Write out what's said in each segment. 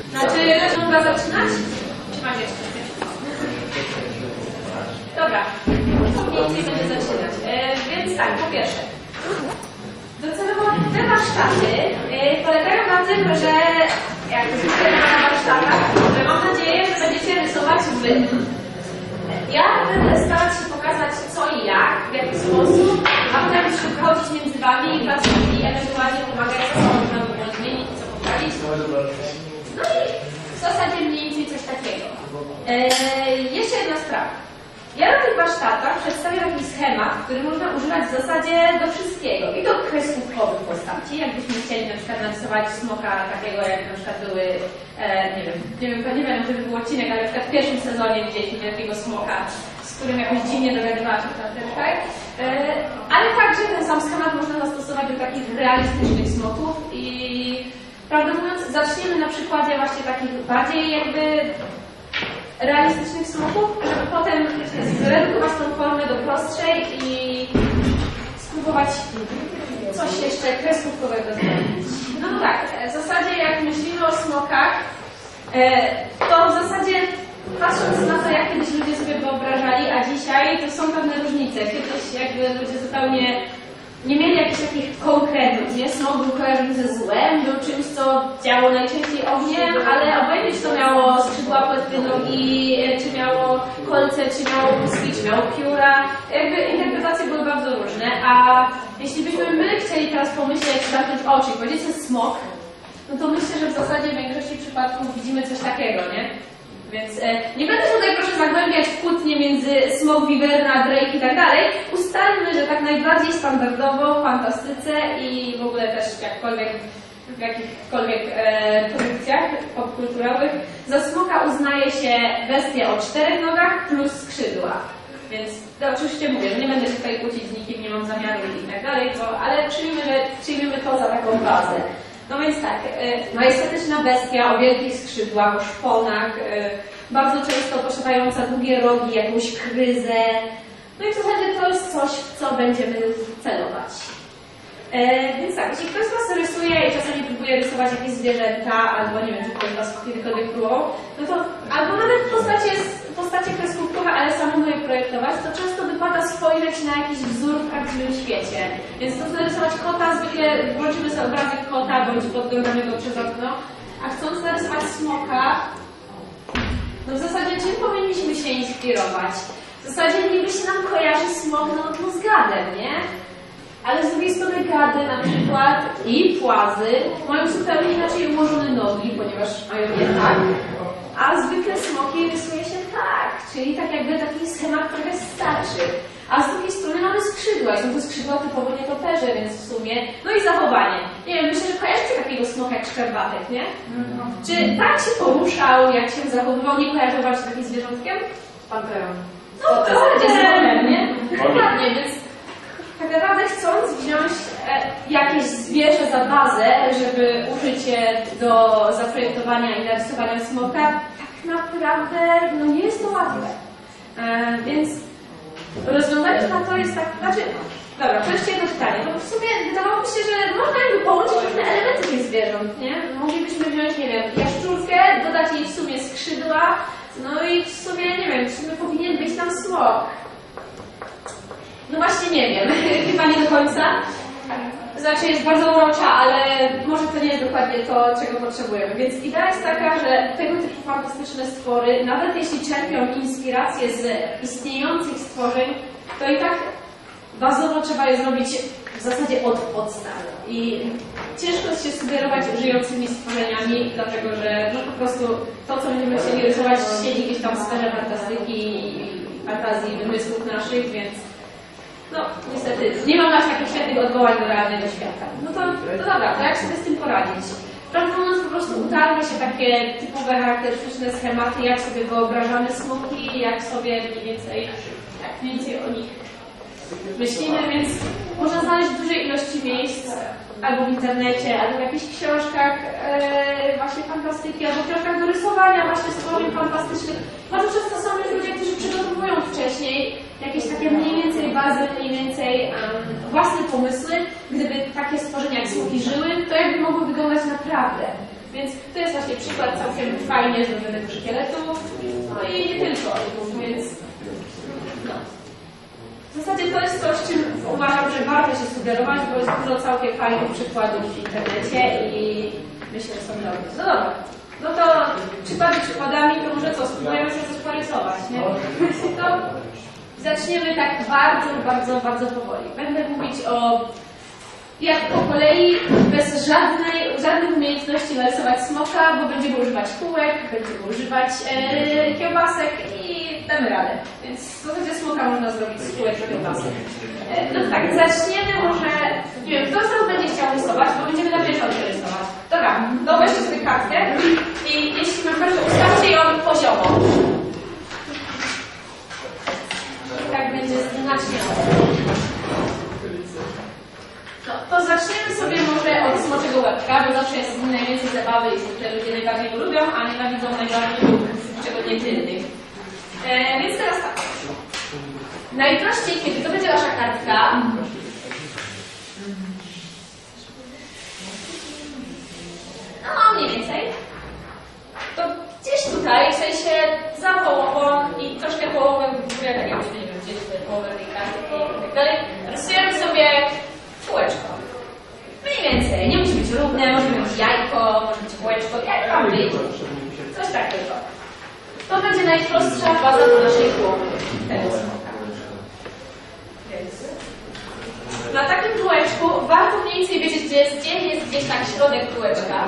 Znaczy, mogę zaczynać? Czy mam jeszcze? Dobra, to mniej więcej będę zaczynać. Więc tak, po pierwsze, docelowo te warsztaty polegają na tym, że jak zwykle na warsztatach, że mam nadzieję, że będziecie rysować wy. Ja będę starać się pokazać co i jak, w jaki sposób, a potem przechodzić między wami i patrzeć i ewentualnie pomagać, co można by było zmienić, co poprawić. No i w zasadzie mniej więcej coś takiego. Jeszcze jedna sprawa. Ja na tych warsztatach przedstawię taki schemat, który można używać w zasadzie do wszystkiego. I do kreskówkowych postaci, jakbyśmy chcieli na przykład narysować smoka takiego, jak na przykład były, nie wiem, czy był odcinek, ale na przykład w pierwszym sezonie widzieliśmy takiego smoka, z którym jakoś dziwnie dogadywała się ta tak? Ale także ten sam schemat można zastosować do takich realistycznych smoków i prawdę mówiąc, zaczniemy na przykładzie właśnie takich bardziej jakby realistycznych smoków, żeby potem zredukować tą formę do prostszej i spróbować coś jeszcze kreskówkowego zrobić. No tak, w zasadzie jak myślimy o smokach, to w zasadzie patrząc na to, jak kiedyś ludzie sobie wyobrażali, a dzisiaj, to są pewne różnice. Kiedyś jakby ludzie zupełnie nie mieli jakichś takich konkretów, nie? Smok był kojarzony ze złem, był czymś, co działo najczęściej ogniem, ale obojętnie czy to miało skrzydła, płetwy nogi, czy miało kolce, czy miało łuski, czy miało pióra. Jakby interpretacje były bardzo różne, a jeśli byśmy my chcieli teraz pomyśleć, zamknąć oczy i powiedzieć, że jest smok, no to myślę, że w zasadzie w większości przypadków widzimy coś takiego, nie? Więc nie będę tutaj proszę zagłębiać w kłótnie między smok, wiwerna, drake i tak dalej. Ustalmy, że tak najbardziej standardowo w fantastyce i w ogóle też w jakichkolwiek produkcjach popkulturowych za smoka uznaje się bestię o 4 nogach plus skrzydła. Więc to oczywiście mówię, że nie będę się tutaj kłócić z nikim, nie mam zamiaru i tak dalej, ale przyjmiemy to za taką bazę. No więc tak, majestatyczna bestia o wielkich skrzydłach, o szponach, bardzo często posiadająca długie rogi, jakąś kryzę. No i w zasadzie to jest coś, w co będziemy celować. Więc tak, jeśli ktoś z Was rysuje i czasami próbuje rysować jakieś zwierzęta, albo nie wiem, czy ktoś z Was kiedykolwiek próbował, no to albo nawet postacie kreskówkowe, ale samemu je projektować, to często wypada spojrzeć na jakiś wzór w prawdziwym świecie. Więc to narysować kota, zwykle włączymy sobie obrazek kota, bądź podglądamy go przez okno, a chcąc narysować smoka, no w zasadzie czym powinniśmy się inspirować? W zasadzie niby się nam kojarzy smok, no z gadem, nie? Ale z drugiej strony gady na przykład i płazy mają zupełnie inaczej ułożone nogi, ponieważ mają je tak, a zwykle smoki rysuje się tak, czyli tak jakby taki schemat trochę starczy. A z drugiej strony mamy skrzydła i są to skrzydła typowo nietoperze, więc w sumie, no i zachowanie. Nie wiem, myślę, że kojarzycie takiego smoka jak Szczerbatek, nie? Czy tak się poruszał, jak się zachowywał, nie kojarzył Wam się takim zwierzątkiem? Panterą. No to panterem, nie? Dokładnie, więc tak naprawdę chcąc wziąć jakieś zwierzę za bazę, żeby użyć je do zaprojektowania i narysowania smoka, tak naprawdę no nie jest to łatwe. Więc rozwiązanie na to jest tak, dobra, to jeszcze jedno pytanie, bo w sumie wydawało mi się, że można jakby połączyć różne elementy tych zwierząt, nie? Moglibyśmy wziąć, nie wiem, jaszczurkę, dodać jej w sumie skrzydła, no i w sumie, nie wiem, w sumie powinien być tam smok. No właśnie nie wiem, chyba nie do końca. Znaczy jest bardzo urocza, ale może to nie jest dokładnie to, czego potrzebujemy. Więc idea jest taka, że tego typu fantastyczne stwory, nawet jeśli czerpią inspirację z istniejących stworzeń, to i tak bazowo trzeba je zrobić w zasadzie od podstaw. I ciężko się sugerować żyjącymi stworzeniami, dlatego że no po prostu to, co będziemy chcieli rysować, siedzi gdzieś tam w sferze fantastyki i fantazji, wymysłów naszych, więc no, niestety, nie mam aż takich świetnych odwołań do realnego świata. No to dobra, to jak sobie z tym poradzić? Prawdę mówiąc, po prostu utarły się takie typowe, charakterystyczne schematy, jak sobie wyobrażamy smoki, jak sobie mniej więcej o nich myślimy, więc można znaleźć w dużej ilości miejsc, albo w internecie, albo w jakichś książkach właśnie fantastyki, albo w książkach do rysowania właśnie stworzeń fantastycznych. Bardzo często są już ludzie, którzy przygotowują wcześniej jakieś takie mniej więcej bazy, mniej więcej własne pomysły. Gdyby takie stworzenia jak smoki żyły, to jakby mogły wyglądać naprawdę. Więc to jest właśnie przykład całkiem fajnie zrobionego szkieletu, no i nie tylko, więc no. W zasadzie to jest coś, czym uważam, że warto się sugerować, bo jest dużo całkiem fajnych przykładów w internecie i myślę, że są dobre. No dobra, no to przykładami, to może co, spróbujemy sobie coś porysować, nie? To zaczniemy tak bardzo powoli. Będę mówić jak po kolei, bez żadnych umiejętności narysować smoka, bo będziemy używać kółek, będziemy używać kiełbasek i damy radę. Więc w zasadzie smoka można zrobić z kółek i kiełbasek. No to tak, zaczniemy może, nie wiem, kto sam będzie chciał rysować, bo będziemy na pierwszą rysować. Dobra, to weźcie sobie kartkę i jeśli mam kartę, ustawcie ją poziomo. I tak będzie znacznie łatwiej. No, to zaczniemy sobie może od smoczego łebka, bo zawsze jest najwięcej zabawy i zwykle ludzie najbardziej go lubią, a nienawidzą najbardziej czego innych. Więc teraz tak. Najprościej, kiedy to będzie wasza kartka, no mniej więcej, to gdzieś tutaj, w sensie za połową i troszkę połowę w górę, tak jakby nie wiem, gdzie tutaj połowę tej kartki i tak dalej, rysujemy sobie kółeczko. Mniej więcej, nie musi być równe, może być jajko, może być kółeczko, jak wam wyjdzie. Coś takiego. To będzie najprostsza baza do naszej głowy. Na takim kółeczku warto mniej więcej wiedzieć, gdzie jest gdzieś tak środek kółeczka.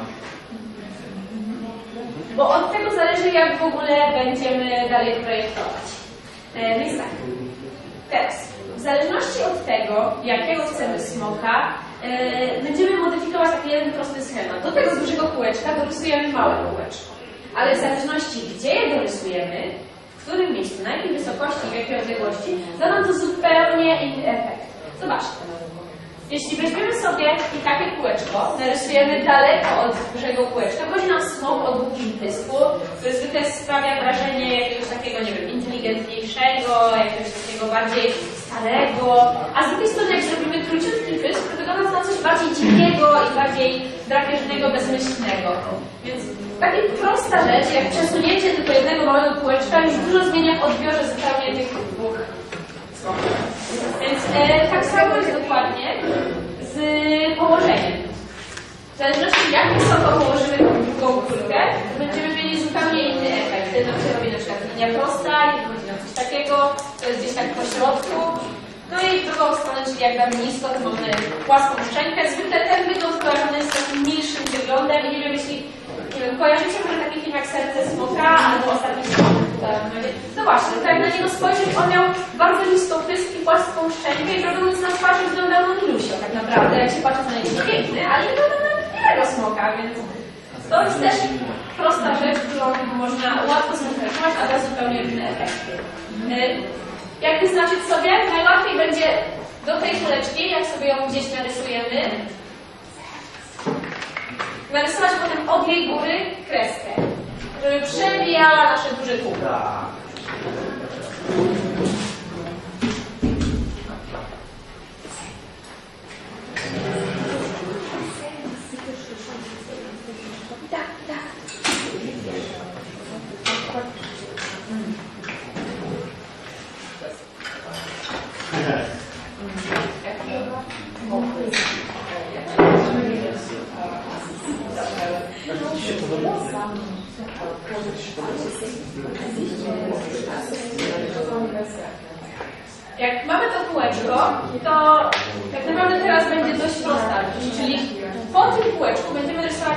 Bo od tego zależy, jak w ogóle będziemy dalej projektować. Więc tak. Teraz, w zależności od tego, jakiego chcemy smoka, będziemy modyfikować taki jeden prosty schemat. Do tego dużego kółeczka dorysujemy małe kółeczko. Ale w zależności, gdzie je dorysujemy, w którym miejscu, na jakiej wysokości, w jakiej odległości, da nam to zupełnie inny efekt. Zobaczcie. Jeśli weźmiemy sobie i takie kółeczko, narysujemy daleko od dużego kółeczka, chodzi nam smok o długim pysku, który zwykle sprawia wrażenie jakiegoś takiego, nie wiem, inteligentniejszego, jakiegoś takiego bardziej starego, a z drugiej strony jak zrobimy króciutki pysk, to wygląda to na coś bardziej dzikiego i bardziej drapieżnego, bezmyślnego. Więc taka prosta rzecz, jak przesunięcie tylko jednego małego kółeczka, już dużo zmienia w odbiorze zupełnie tych dwóch smoków. Więc tak samo jest dokładnie z położeniem. W zależności jak wysoko położymy tą drugą kulkę, to będziemy mieli zupełnie inny efekt. Jedno się robi na przykład linia prosta, jedno będzie na coś takiego, to jest gdzieś tak po środku. No i w drugą stronę, czyli jak damy nisko, to mamy płaską szczękę. Zwykle ten wygląd kojarzony jest z takim milszym wyglądem i nie wiem, jeśli kojarzycie może taki film jak Serce Smoka albo Ostatni Smok. No właśnie, tak jak na niego spojrzeć, on miał bardzo nisko pysk i płaską szczękę i prawdę mówiąc na twarzy wyglądał na milusio tak naprawdę, jak się patrzy na niego piękny, ale wygląda na innego smoka, więc to jest też prosta rzecz, którą można łatwo skoncentrować, a da zupełnie inne efekty. Jak wyznaczyć sobie? Najłatwiej będzie do tej kuleczki, jak sobie ją gdzieś narysujemy, narysować potem od jej góry kreskę, żeby przebijała nasze duże kółko. Jak mamy to kółeczko, to tak naprawdę teraz będzie dość prosta, czyli po tym kółeczku będziemy rysować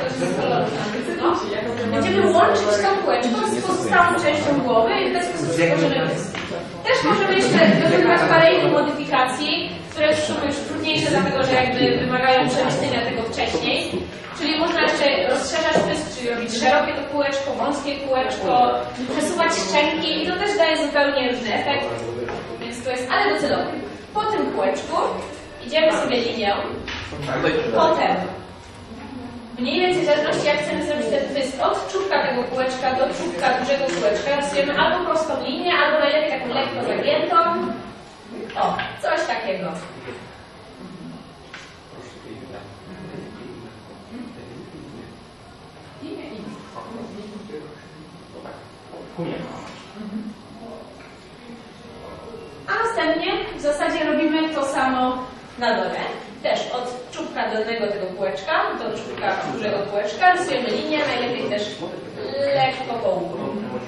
będziemy łączyć to kółeczko z pozostałą częścią głowy i w ten sposób stworzymy pysk. Też możemy jeszcze dokonywać parę innych modyfikacji, które są już trudniejsze, dlatego że jakby wymagają przemyślenia tego wcześniej. Czyli można jeszcze rozszerzać pysk, czyli robić szerokie to kółeczko, wąskie kółeczko, przesuwać szczęki i to też daje zupełnie różny efekt. Więc to jest, ale docelowo. Po tym kółeczku idziemy sobie linią, potem mniej więcej w zależności jak chcemy zrobić ten pysk od czubka tego kółeczka do czubka dużego kółeczka, rysujemy albo prostą linię, albo najlepiej taką lekko zagiętą. O, coś takiego. na dole. Też od czubka dolnego tego kółeczka do czubka dużego kółeczka rysujemy linię, najlepiej też lekko po łuku.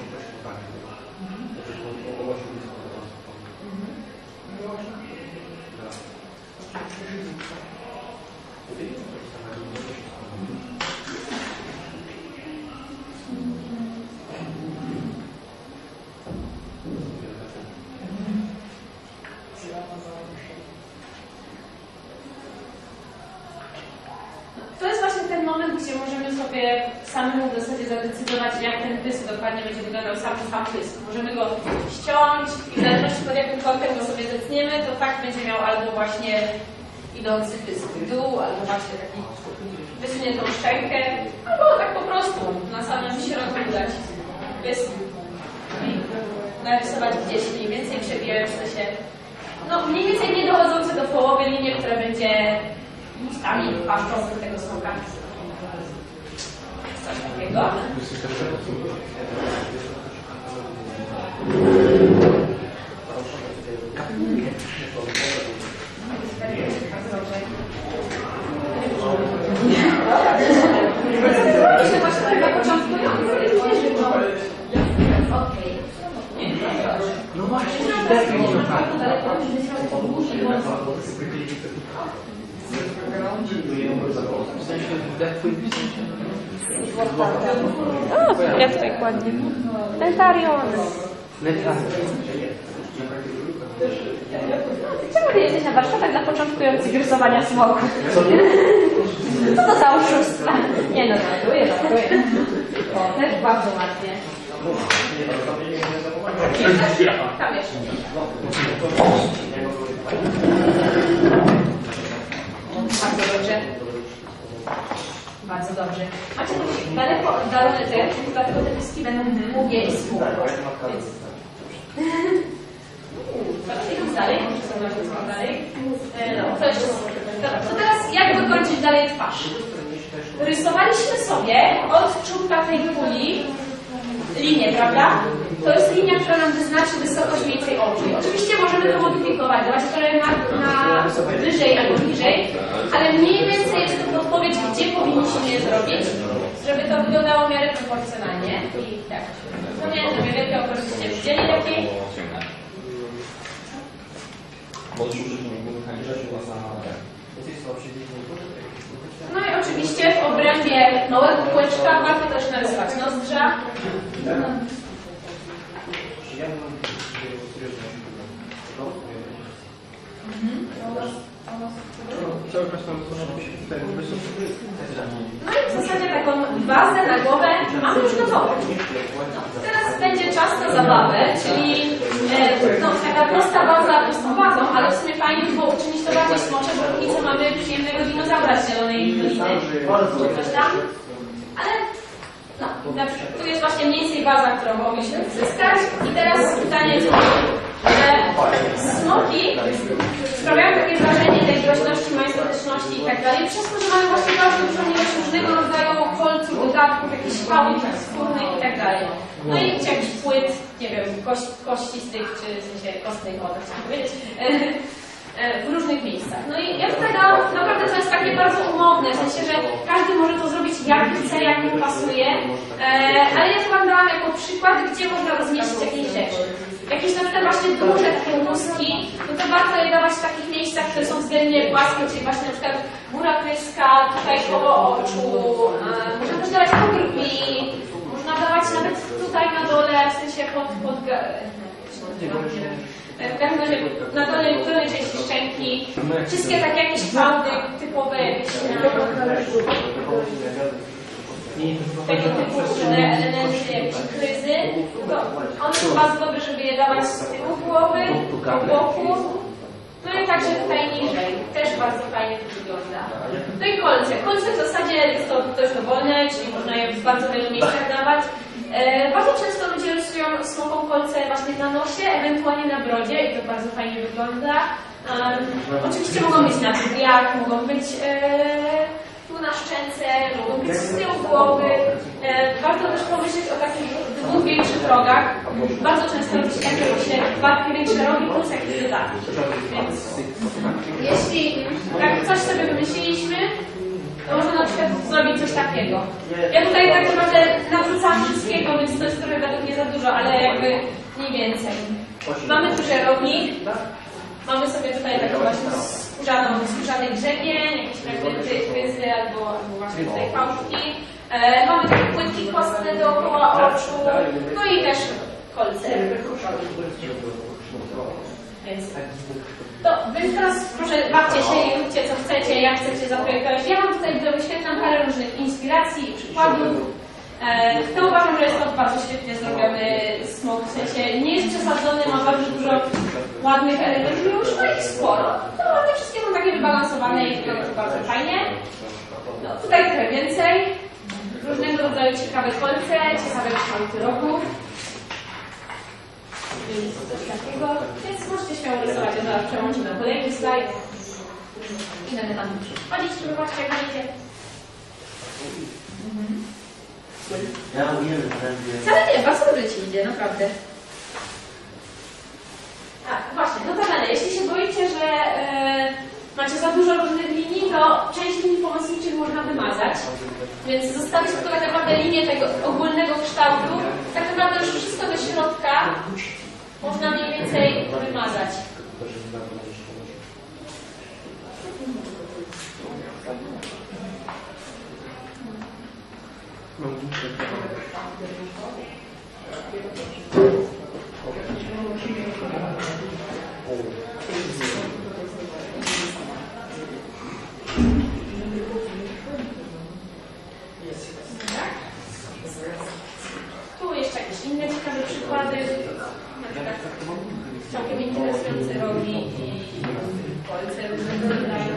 To jest właśnie ten moment, gdzie możemy sobie samemu w zasadzie zadecydować, jak ten pysk dokładnie będzie wyglądał sam pysk. Możemy go ściąć i w zależności pod jakim kątem go sobie zetniemy, to tak będzie miał albo właśnie idący pysk w dół, albo właśnie taki wysuniętą szczękę, albo tak po prostu na samym środku dać pysk i narysować gdzieś mniej więcej przebijające się, no mniej więcej nie dochodzące do połowy linii, która będzie ustami paszczących tego smoka. Coś takiego. Właśnie na początku no właśnie, o, jak tutaj ładnie. Netarion. Czemu ty jesteś na warsztatach dla początkujących rysowania smoków? Co to za oszustwa? Nie no, żartuję. O, też bardzo ładnie. Tam jeszcze. Bardzo dobrze. Bardzo dobrze. Macie daleko oddalone te, dlatego te pyski będą długie i smukłe. Idąc dalej, może zobaczyć dalej. No, to jeszcze. Dobra, to teraz jak dokończyć dalej twarz? Rysowaliśmy sobie od czubka tej kuli linię, prawda? To jest linia, która nam wyznaczy wysokość mniej więcej oczu. Oczywiście możemy to modyfikować, dawać trochę na wyżej albo niżej, ale mniej więcej jest to podpowiedź, gdzie powinniśmy je zrobić, żeby to wyglądało w miarę proporcjonalnie. I tak, pamiętam, lepiej oczywiście widzieli lepiej. No i oczywiście w obrębie małego kółeczka warto też narysować nozdrza. No i w zasadzie taką bazę na głowę mamy już gotową. No, teraz będzie czas na zabawę, czyli no, taka prosta baza prostą bazą, ale w sumie fajnie by było uczynić to bardziej smocze, bo póki co mamy przyjemnego dinozaura z Zielonej Doliny, czy coś tam. Ale no, tu jest właśnie mniej więcej baza, którą mogliśmy uzyskać. I teraz pytanie, smoki sprawiają takie wrażenie tej groźności, majestatyczności i tak dalej, przez to, że mamy właśnie bardzo dużo różnego rodzaju kolców, dodatków, jakichś pałek skórnych i tak dalej. No i jakichś płyt, nie wiem, kościstych, czy w sensie kostnych, o tak chcę powiedzieć, w różnych miejscach. No i ja tutaj naprawdę to jest takie bardzo umowne, w sensie, że każdy może to zrobić jak chce, jak mu pasuje, ale ja to wam dałam jako przykład, gdzie można rozmieścić jakieś rzeczy. Jakieś na przykład właśnie duże takie mózgi, no to warto je dawać w takich miejscach, które są względnie płaskie, czyli właśnie na przykład góra pyska, tutaj koło oczu, można też dawać po brwi, można dawać nawet tutaj na dole, w sensie w każdym razie na dolnej części szczęki, wszystkie takie jakieś fałdy typowe, jakieś tego typu elementy, jakieś kryzy, to one są bardzo dobre, żeby je dawać z tyłu głowy, po boku, no i także tutaj niżej. Też bardzo fajnie to wygląda. No i kolce. Kolce w zasadzie jest to dość dowolne, czyli można je w bardzo wielu miejscach dawać. Bardzo często ludzie rysują smoką kolce właśnie na nosie, ewentualnie na brodzie i to bardzo fajnie wygląda. Oczywiście mogą być na drzwiach, mogą być tu na szczęce, mogą być z tyłu głowy. Warto też pomyśleć o takich 2 większych rogach. Bardzo często robi się takie właśnie 2 większe rogi plus jakiś dodatek. Więc jeśli tak coś sobie wymyśliliśmy, to można na przykład zrobić coś takiego. Ja tutaj tak naprawdę narzucam wszystkiego, więc to jest trochę według mnie za dużo, ale jakby mniej więcej. Mamy tu żerownik. Mamy sobie tutaj taką właśnie skórzany grzebień, jakieś fragmenty chryzy albo właśnie tutaj fałszki. Mamy takie płytki kostne dookoła oczu, no i też kolce. Więc teraz proszę bawcie się i róbcie co chcecie, jak chcecie zaprojektować. Ja Wam tutaj wyświetlam parę różnych inspiracji i przykładów. To uważam, że jest to bardzo świetnie zrobiony smok, w sensie nie jest przesadzony, ma bardzo dużo ładnych elementów, już ma ich sporo, to one wszystkie są takie wybalansowane i wygląda to bardzo fajnie. No, tutaj trochę więcej, różnego rodzaju ciekawe kolce, ciekawe kształty rogów. Coś takiego, więc możecie śmiało rysować, ja zaraz przełączę na kolejny slajd i będę tam chodzić, spróbować jak będziecie. Wcale nie, bardzo dobrze ci idzie, naprawdę. A, właśnie, notabene, jeśli się boicie, że macie za dużo różnych linii, to część linii pomocniczych można wymazać. Więc zostawić tylko tak naprawdę linię tego ogólnego kształtu. Tak naprawdę już wszystko do środka można mniej więcej wymazać. Tu jeszcze jakieś inne ciekawe przykłady. Na przykład całkiem interesujące rogi i kolce różnego rodzaju.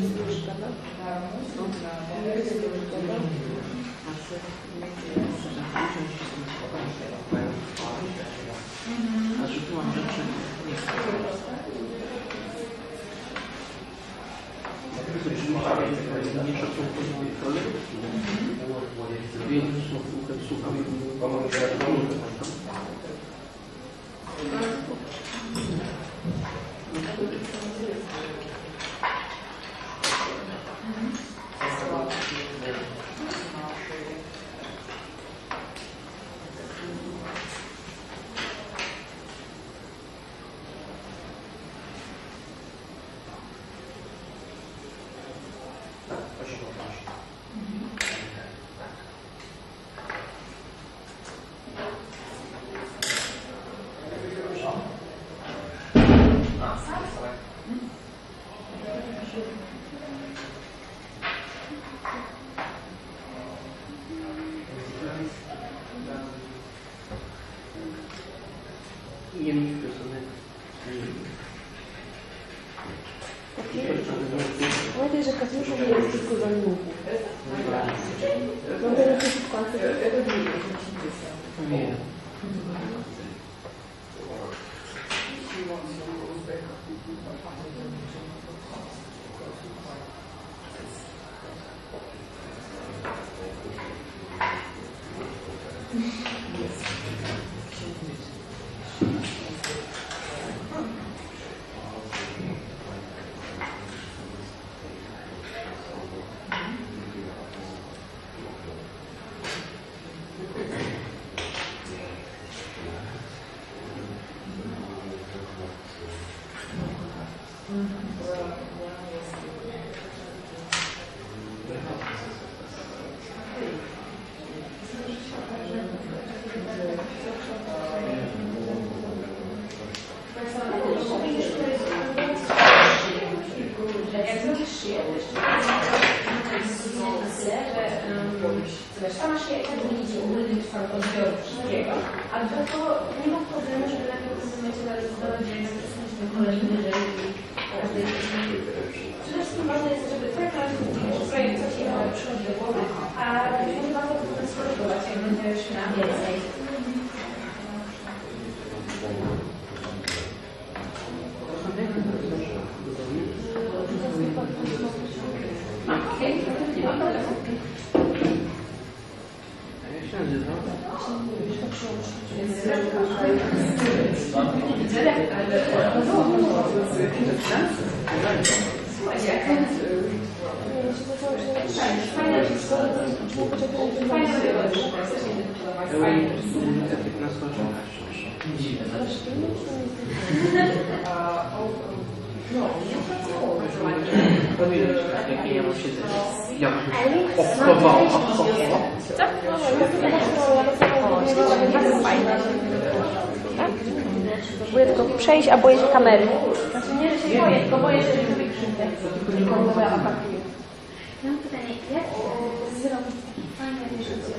Pamiętaj, że Kasiusza nie jest tylko za minutę. No teraz jest w końcu. Nie. Sama się jak nie widzi ogólny kształt odbioru wszystkiego, ale to nie ma problemu, żeby najpierw w tym momencie zarejestrować, że jednak jesteśmy kolei wyżej i każdej przede wszystkim ważne jest, żeby projekt coś przychodzi do głowy, a później warto to potem skorygować, jak będzie już na więcej. Boję tylko przejść, a boję się kamery. Znaczy nie, że się boję, tylko boję, że nie zrobię krzywdę. Ja mam pytanie, jak zrobić taki fajny rysunek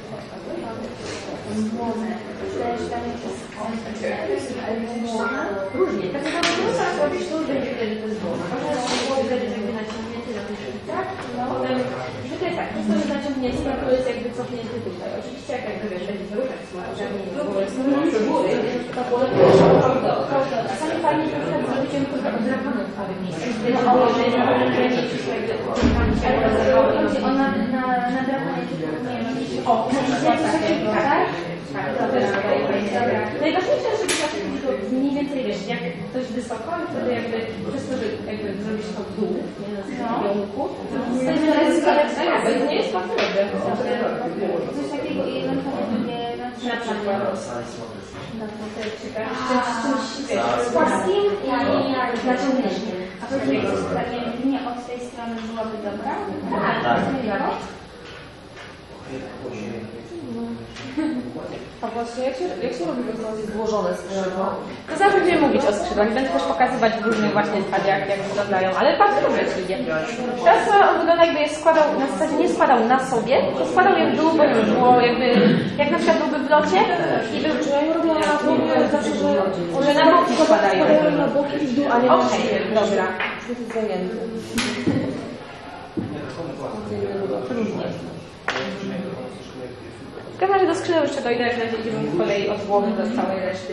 też tam jakieś Różnie. Tak naprawdę to co robisz, to już będzie wtedy to złożone. Można będzie jakby naciągnięty na tych tak? Potem, że to jest tak, to jest naciągnięcie, to jest jakby cofnięty tutaj. Oczywiście jak jakby wiesz, będzie ruszać smażami, w ogóle z góry, to było czasami fajnie na przykład zrobić ją tylko odrapaną w parę miejsc. ona na drapanie O, tak? Tak, to też dobra. Najważniejsze, żeby zawsze mniej więcej wiesz, jak dość wysoko i wtedy jakby przez to, że jakby zrobisz to w dół, nie na takiego łuku, to nie jest łatwe. coś takiego i Na przykład z płaskim i naciągnięciem. A powiedzmy, takie linie od tej strony byłaby dobra? Tak. A właśnie, jak się robi złożone skrzydła? To zaraz będziemy mówić o skrzydłach. Będę też pokazywać w różnych właśnie stadiach, jak wyglądają, ale bardzo dobrze ci idzie. Teraz on wygląda, jakby je składał, na zasadzie nie składał na sobie, to składał je w dół, bo już było jakby, jak na przykład byłby w locie i był... Ja nie robiłam na to, zawsze, że na boki składają. na boki i w dół, a nie na Okej, dobra. Już jest zajęty. Różnie. W każdym razie do skrzydeł jeszcze dojdę, jak znajdziemy z kolei od głowy do całej reszty.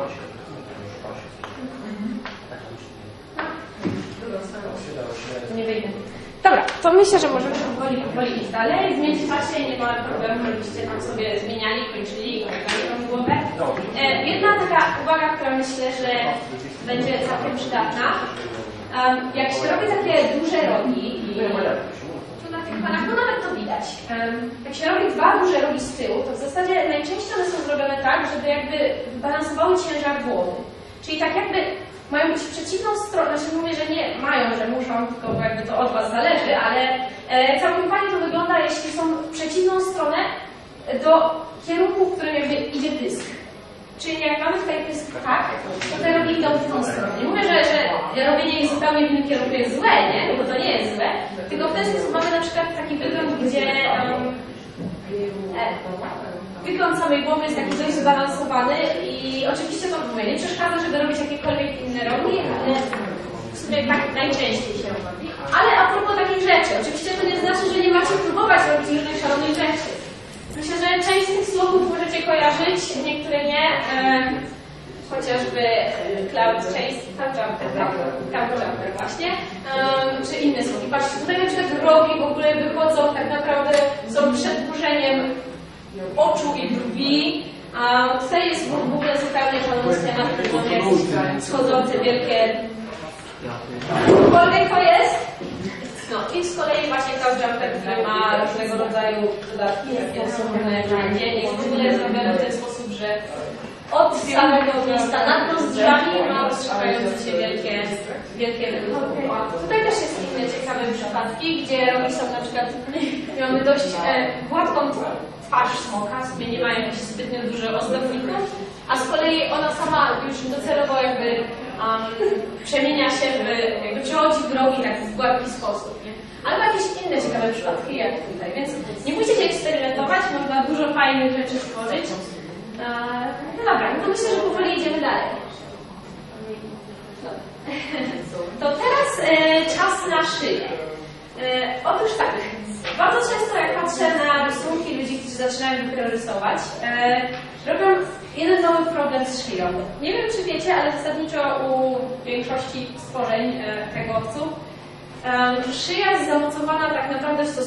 Nie wyjdę. Dobra, to myślę, że możemy powoli iść dalej. Zmienić patrzcie, nie ma problemu, żebyście tam sobie zmieniali, kończyli, kończyli tą głowę. Jedna taka uwaga, która myślę, że będzie całkiem przydatna. Jak się robi takie duże rogi i tu na tych panach, no nawet to widać. Jak się robi dwa duże rogi z tyłu, to w zasadzie najczęściej one są zrobione tak, żeby jakby balansowały ciężar głowy. Czyli tak jakby mają być w przeciwną stronę, znaczy mówię, że nie mają, że muszą, tylko jakby to od was zależy, ale całkiem fajnie to wygląda, jeśli są w przeciwną stronę do kierunku, w którym jakby idzie pysk. Czyli jak mamy tutaj pysk tak, to te rogi idą w tą stronę. Nie mówię, że robienie ich zupełnie w innym kierunku jest złe, nie? Bo to nie jest złe, tylko w ten sposób mamy na przykład taki wygląd, gdzie wygląd samej głowy jest taki dość zbalansowany i oczywiście to mówię, nie przeszkadza, żeby robić jakiekolwiek inne rogi, ale w sumie tak najczęściej się robi. Ale a propos takich rzeczy, oczywiście to nie znaczy, że nie macie próbować robić różnych szalonych rzeczy. Myślę, że część z tych słowów możecie kojarzyć, niektóre nie. Chociażby Cloud Chase, Cloud Jumper właśnie, czy inne słowa. Patrzcie, tutaj na przykład rogi w ogóle wychodzą tak naprawdę, są przedłużeniem oczu i brwi. A tutaj jest w ogóle zupełnie żaden schemat, który jest schodzące wielkie... Cokolwiek to jest? No i z kolei właśnie Cloud Jumper, który ma różnego rodzaju dodatki, jakie są na dzień. Jest w ogóle zrobione w ten sposób, że od samego miejsca nad nozdrzami ma rozszerzające się wielkie wybuchy. Tutaj też jest inne ciekawe przypadki, gdzie rogi są na przykład, mamy dość gładką twarz smoka, sobie nie ma jakichś zbytnio dużo ozdobników, a z kolei ona sama już docelowo jakby przemienia się jakby przechodzi w rogi tak w gładki sposób. Nie? Ale ma jakieś inne ciekawe przypadki jak tutaj, więc nie musicie eksperymentować, można dużo fajnych rzeczy stworzyć. No dobra, no to myślę, że powoli idziemy dalej. To teraz czas na szyję. Otóż tak, bardzo często jak patrzę na rysunki ludzi, którzy zaczynają dopiero rysować, robią jeden mały problem z szyją. Nie wiem, czy wiecie, ale zasadniczo u większości stworzeń kręgowców szyja jest zamocowana tak naprawdę w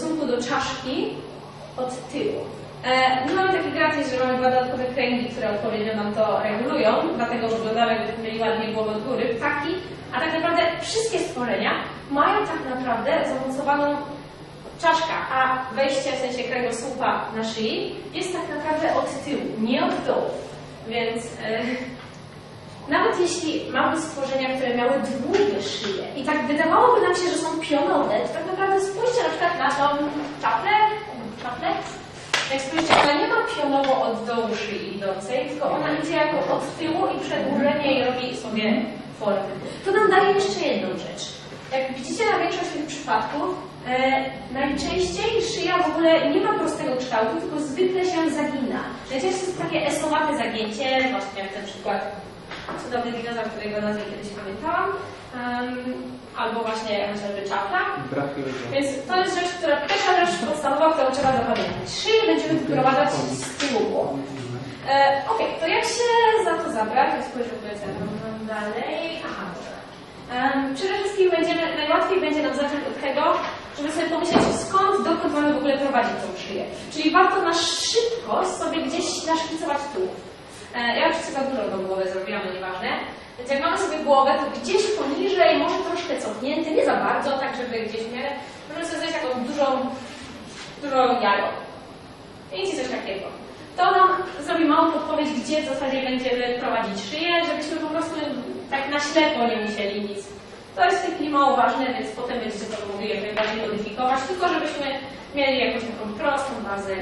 stosunku do czaszki od tyłu. Mamy taki gratis, że mamy dwa dodatkowe kręgi, które odpowiednio nam to regulują, dlatego wyglądamy, jakbyśmy mieli ładnie głowę od góry, ptaki, a tak naprawdę wszystkie stworzenia mają tak naprawdę zaawansowaną czaszkę, a wejście w sensie kręgosłupa na szyi jest tak naprawdę od tyłu, nie od dołu. Więc nawet jeśli mamy stworzenia, które miały długie szyje i tak wydawałoby nam się, że są pionowe, to tak naprawdę spójrzcie na przykład na tą czaplę. Jak spojrzycie, ona nie ma pionowo od dołu szyi idącej, tylko ona idzie jako od tyłu i przedłużenie i robi sobie formę. To nam daje jeszcze jedną rzecz. Jak widzicie na większość tych przypadków, najczęściej szyja w ogóle nie ma prostego kształtu, tylko zwykle się zagina. Najczęściej jest takie esowate zagięcie, właśnie jak ten przykład cudowny dinozaur, którego nazwę kiedyś pamiętałam, albo właśnie chociażby czapla. Więc to jest rzecz, pierwsza rzecz podstawowa, którą trzeba zapamiętać. Szyję będziemy wyprowadzać z tyłu głowy. Okej, to jak się za to zabrać? Ja spojrzę dalej. Aha. Przede wszystkim najłatwiej będzie nam zacząć od tego, żeby sobie pomyśleć, skąd, dokąd mamy w ogóle prowadzić tą szyję. Czyli warto na szybkość sobie gdzieś naszkicować tułów. Ja oczywiście za dużo tą głowę zrobiłam, no nieważne. Więc jak mamy sobie głowę, to gdzieś poniżej, może troszkę cofnięty, nie za bardzo, tak żeby gdzieś w miarę, możemy sobie zrobić taką dużą jajo. I coś takiego. To nam zrobi małą podpowiedź, gdzie w zasadzie będziemy prowadzić szyję, żebyśmy po prostu tak na ślepo nie musieli nic. To jest w tej chwili mało ważne, więc potem będziecie to mogli jak najbardziej modyfikować, tylko żebyśmy mieli jakąś taką prostą bazę.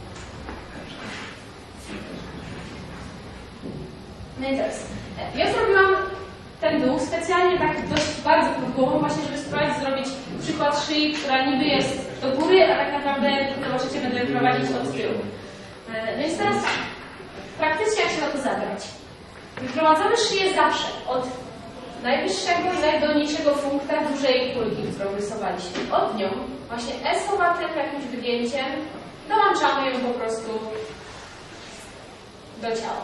No i teraz, ja zrobiłam ten dół specjalnie tak dość bardzo pod głową, właśnie żeby spróbować zrobić przykład szyi, która niby jest do góry, a tak naprawdę, zobaczycie, będę prowadzić od tyłu. Więc teraz praktycznie jak się na to zabrać. Wyprowadzamy szyję zawsze od najwyższego i najdolniejszego punktu dużej kulki, którą rysowaliśmy. Od nią, właśnie esowatym jakimś wygięciem, dołączamy ją po prostu do ciała.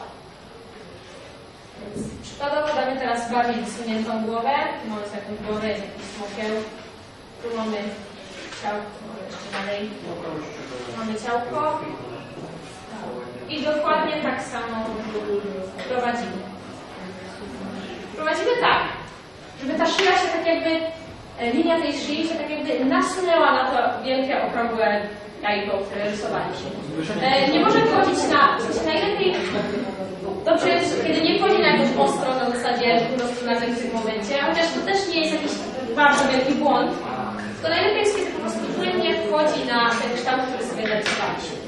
Więc przykładowo damy teraz bardziej wysuniętą głowę. Tu mamy taką głowę, jest jakiś smokieł. Tu mamy ciałko, może jeszcze dalej. Mamy ciałko. I dokładnie tak samo prowadzimy. Prowadzimy tak, żeby ta szyja się tak jakby, linia tej szyi się tak jakby nasunęła na to wielkie, okrągłe jajko, które rysowaliśmy. Nie może wchodzić na, najlepiej dobrze jest, kiedy nie wchodzi na jakąś ostro na zasadzie równostrunazek w tym momencie, chociaż to też nie jest jakiś bardzo wielki błąd, to najlepiej jest, kiedy po prostu płynnie wchodzi na ten kształt, który sobie narysowaliśmy.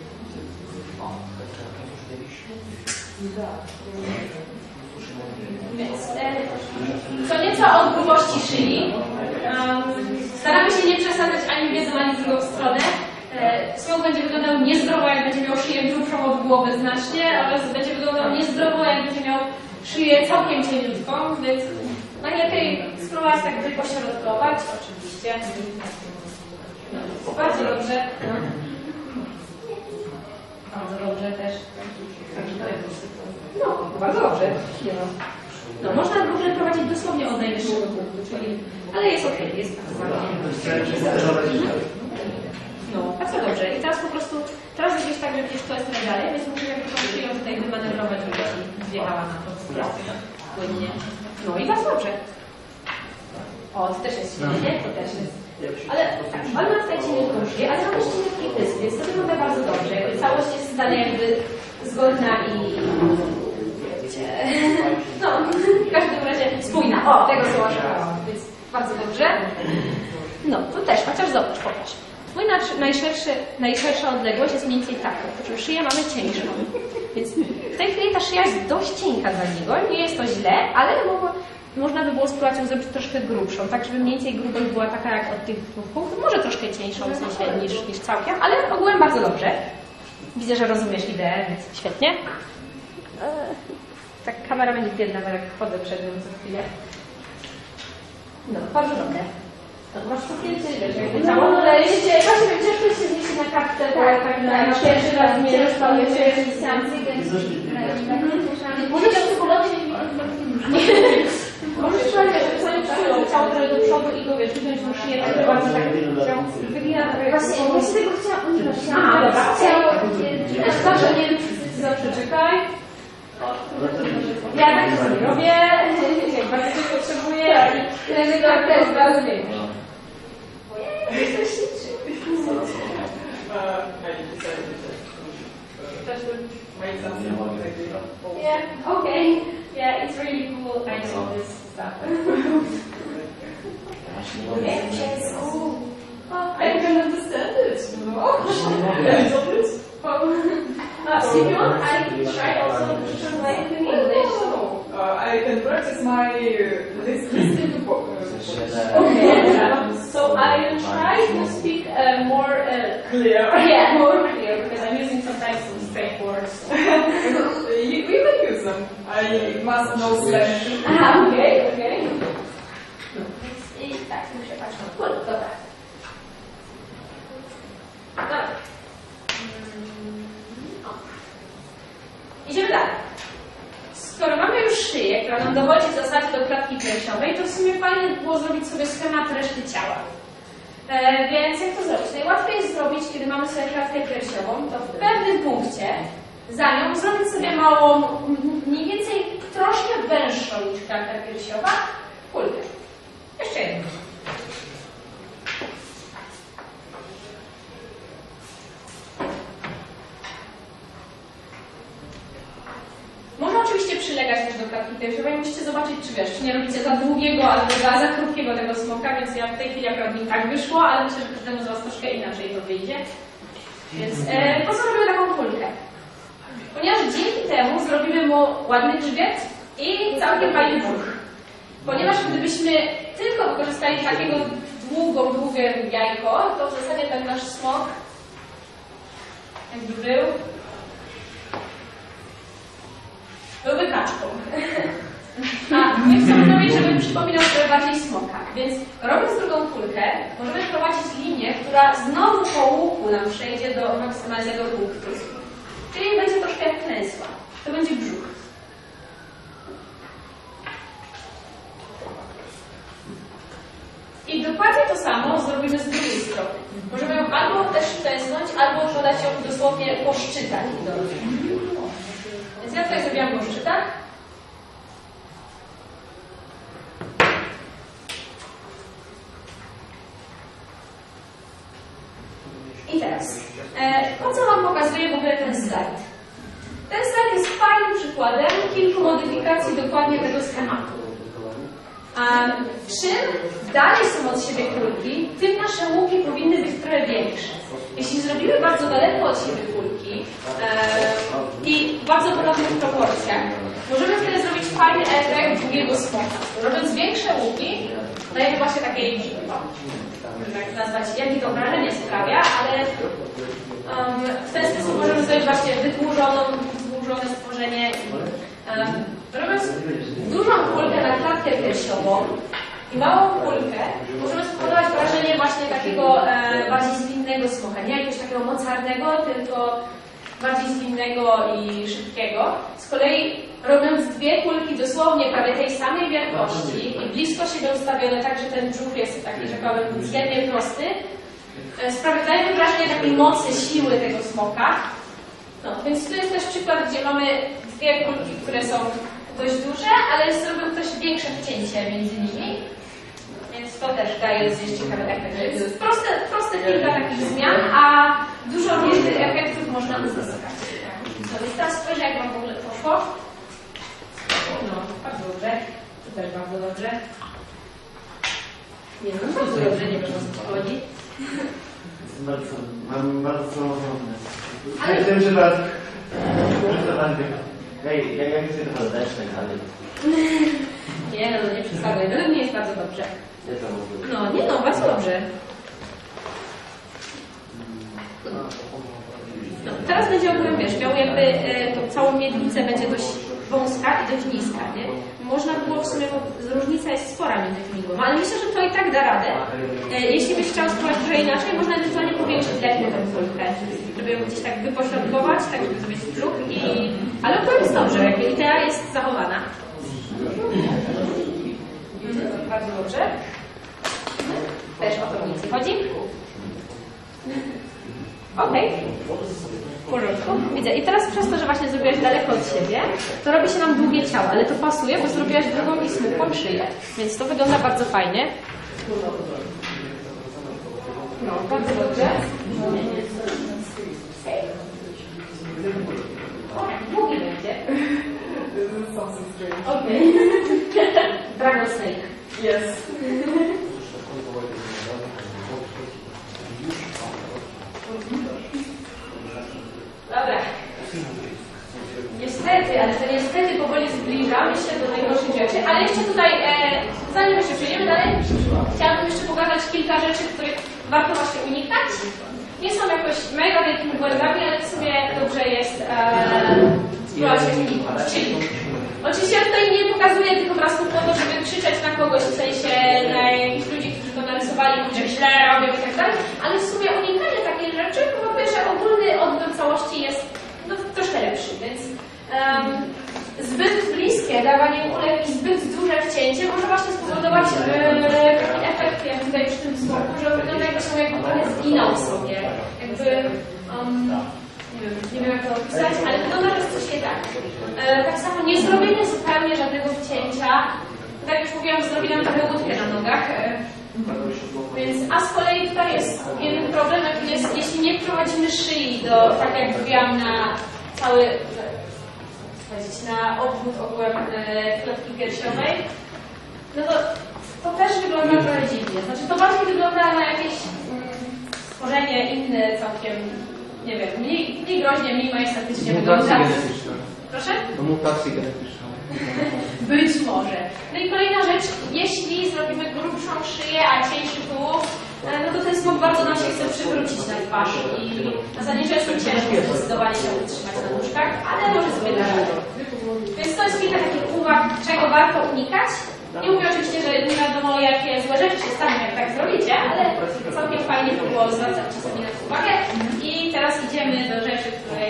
Więc co nieco o grubości szyi. Staramy się nie przesadzać ani w jedną, ani w drugą stronę. Smok będzie wyglądał niezdrowo, jak będzie miał szyję grubszą od głowy znacznie, oraz będzie wyglądał niezdrowo, jak będzie miał szyję całkiem cieniutką, więc najlepiej spróbować tak wypośrodkować, oczywiście. No, bardzo dobrze. Bardzo dobrze też. No, bardzo dobrze. No, można różne prowadzić dosłownie od najwyższego punktu, czyli, ale jest ok, jest no, bardzo dobrze. I teraz po prostu, teraz gdzieś tak, że gdzieś to jest trochę dalej, więc musimy jakby szyję tutaj wymanewrować, żeby się wjechała na to płynnie. No i bardzo dobrze. O, to też jest silnie, to też jest. Ale tak, mamy tutaj cieniutką szyję, ale mamy jeszcze cieniutki pysk, więc to wygląda bardzo dobrze. Jakby całość jest w stanie jakby zgodna i no, w każdym razie spójna. O, tego słowa szukałam, więc bardzo dobrze. No, tu też, chociaż zobacz, pokaż. Najszersza odległość jest mniej więcej taka, po czym szyję mamy cieńszą. Więc w tej chwili ta szyja jest dość cienka dla niego, nie jest to źle, ale można by było spróbować ją zrobić troszkę grubszą, tak żeby mniej więcej grubość była taka jak od tych dwóch punktów, może troszkę cieńszą w sensie niż całkiem, ale ogółem bardzo dobrze. Widzę, że rozumiesz ideę, więc świetnie. Tak kamera będzie biedna, bo jak chodzę przed nią co chwilę. No, bardzo dobre. No, masz co zdjęcie, wiesz, jakby cało. Właśnie ciężko się zmieścić na kartce, tak na pierwszy raz nie rozpalujecie seansy, więc... Może też psychologicznie możesz słuchać, że sobie przesunąć ciało trochę do przodu i go, wiesz, wziąć tą szyję, tak bardzo tak wygina trochę właśnie tego chciałam używać. A, dobra, zawsze nie wiem, zawsze czekaj. Ja tak sobie robię, jak bardzo coś potrzebuję, i to jest bardzo większe. Yeah, okay. Yeah, it's really cool. I know this stuff. Oh, I can understand it. If you want, I can try also to translate in English. I can practice my listening to Okay. So I will try to speak more clear. Yeah, more clear because I'm using sometimes some straight words. You can use them. I must know Spanish. Okay, okay. I tak, muszę patrzeć. Dobra. Dobra. Idziemy dalej. Skoro mamy już szyję, która nam dowodzi w zasadzie do klatki piersiowej, to w sumie fajnie było zrobić sobie schemat reszty ciała. Więc jak to zrobić? Najłatwiej jest zrobić, kiedy mamy sobie klatkę piersiową, to w pewnym punkcie za nią zrobić sobie małą, mniej więcej troszkę węższą niż klatka piersiowa, kulkę. Jeszcze jedną. Można oczywiście przylegać też do klatki piersiowej, musicie zobaczyć, czy nie robicie za długiego albo za krótkiego tego smoka, więc ja w tej chwili akurat mi tak wyszło, ale myślę, że każdemu z Was troszkę inaczej to wyjdzie. Więc po co robimy taką kulkę? Ponieważ dzięki temu zrobimy mu ładny grzbiet i całkiem fajny brzuch. Ponieważ gdybyśmy tylko wykorzystali takiego długie jajko, to w zasadzie ten nasz smok, jakby byłby kaczką. A my chcemy robić, żeby przypominał sobie bardziej smoka. Więc robiąc drugą kulkę, możemy wprowadzić linię, która znowu po łuku nam przejdzie do maksymalnego punktu. Czyli będzie troszkę jak klęsła. To będzie brzuch. I dokładnie to samo zrobimy z drugiej strony. Możemy ją albo też wklęsnąć, albo podać ją dosłownie po szczytach. Więc ja tutaj zrobiłam po szczytach. I teraz, po co Wam pokazuję w ogóle ten slajd? Ten slajd jest fajnym przykładem kilku modyfikacji dokładnie tego schematu. Czym dalej są od siebie kulki, tym nasze łuki powinny być trochę większe. Jeśli zrobimy bardzo daleko od siebie kulki i w bardzo podobnych proporcjach, możemy wtedy zrobić fajny efekt długiego smoka. Robiąc większe łuki, dajemy właśnie takiej, tak nazwać, jakie to wrażenie sprawia, ale w ten sposób możemy zrobić właśnie wydłużone stworzenie. Robiąc dużą kulkę na klatkę piersiową i małą kulkę, możemy spowodować wrażenie właśnie takiego bardziej zwinnego smoka. Nie jakiegoś takiego mocarnego, tylko bardziej zwinnego i szybkiego. Z kolei robiąc dwie kulki dosłownie prawie tej samej wielkości i blisko siebie ustawione tak, że ten brzuch jest taki, że powiem, względnie prosty, dajemy wrażenie takiej mocy, siły tego smoka. No, więc tu jest też przykład, gdzie mamy dwie kulki, które są dość duże, ale zrobią też większe wcięcie między nimi. Więc to też daje dość ciekawy efekt. Jest proste kilka takich zmian, a dużo różnych efektów można uzyskać. No więc teraz spojrzę, jak Wam w ogóle poszło. No, bardzo dobrze. To też bardzo dobrze. Nie no, bardzo dobrze, nie wiem, o co chodzi. Mam bardzo samorządne. Ale w tym przypadku. Jak chcę to podać, tak dalej. Nie, no nie przesadzaj. Według mnie jest bardzo dobrze. No, nie no, bardzo dobrze. No, teraz będzie ogólnie, wiesz, miał jakby tą całą miednicę będzie dość wąska i dość niska, nie? Można było w sumie, bo różnica jest spora między tymi głowami, ale myślę, że to i tak da radę. Jeśli byś chciał spróbować trochę inaczej, można ewentualnie powiększyć lekko tę kulkę, żeby ją gdzieś tak wypośrodkować, tak żeby zrobić brzuch i... Ale to jest dobrze, jakby idea jest zachowana. Bardzo dobrze. Też o to mniej więcej chodzi. Okej. W porządku. Widzę. I teraz przez to, że właśnie zrobiłaś daleko od siebie, to robi się nam długie ciało, ale to pasuje, bo zrobiłaś drugą i smukłą szyję. Więc to wygląda bardzo fajnie. No, bardzo dobrze. Długi będzie. Okej. Dragon Snake. Yes. Dobra. Niestety, ale to niestety powoli zbliżamy się do najgorszych rzeczy, ale jeszcze tutaj, zanim jeszcze przejdziemy dalej, chciałabym jeszcze pokazać kilka rzeczy, których warto właśnie unikać. Nie są jakoś mega wielkimi błędami, ale w sumie dobrze jest spróbować je uniknąć. Czyli oczywiście ja tutaj nie pokazuję tych obrazków po to, żeby krzyczeć na kogoś, w sensie na jakichś ludzi, którzy to narysowali, mówić, że źle robią i tak dalej, ale w sumie unikanie takiej rzeczy, po pierwsze ogólny odbiór całości jest troszkę lepszy, więc zbyt bliskie dawanie kulek i zbyt duże wcięcie może właśnie spowodować taki efekt, jak tutaj przy tym smoku, że wygląda jakby się jakby trochę zginął sobie, jakby nie wiem jak to opisać, ale wygląda, że jest coś nie tak. Tak samo nie zrobienie zupełnie żadnego wcięcia, tak już mówiłam, zrobi nam trochę łódkę na nogach. Więc, a z kolei tutaj jest jeden problem, jest, jeśli nie wprowadzimy szyi do, tak jak mówiłam, na cały, na obwód ogółem klatki piersiowej, no to też wygląda trochę dziwnie. Znaczy to bardziej wygląda na jakieś stworzenie inne całkiem, nie wiem, mniej groźnie, mniej majestatycznie wygląda. Proszę? To mutacje genetyczne. Być może. No i kolejna rzecz, jeśli zrobimy grubszą szyję, a cieńszy tułów, no to ten smok bardzo nam się chce przywrócić na twarz i na zasadzie ciężko zdecydowanie się utrzymać na nóżkach, ale może sobie da radę. Więc to jest kilka takich uwag, czego warto unikać. Nie mówię oczywiście, że nie wiadomo jakie złe rzeczy się staną, jak tak zrobicie, ale całkiem fajnie by było zwracać czasami na to uwagę. I teraz idziemy do rzeczy, której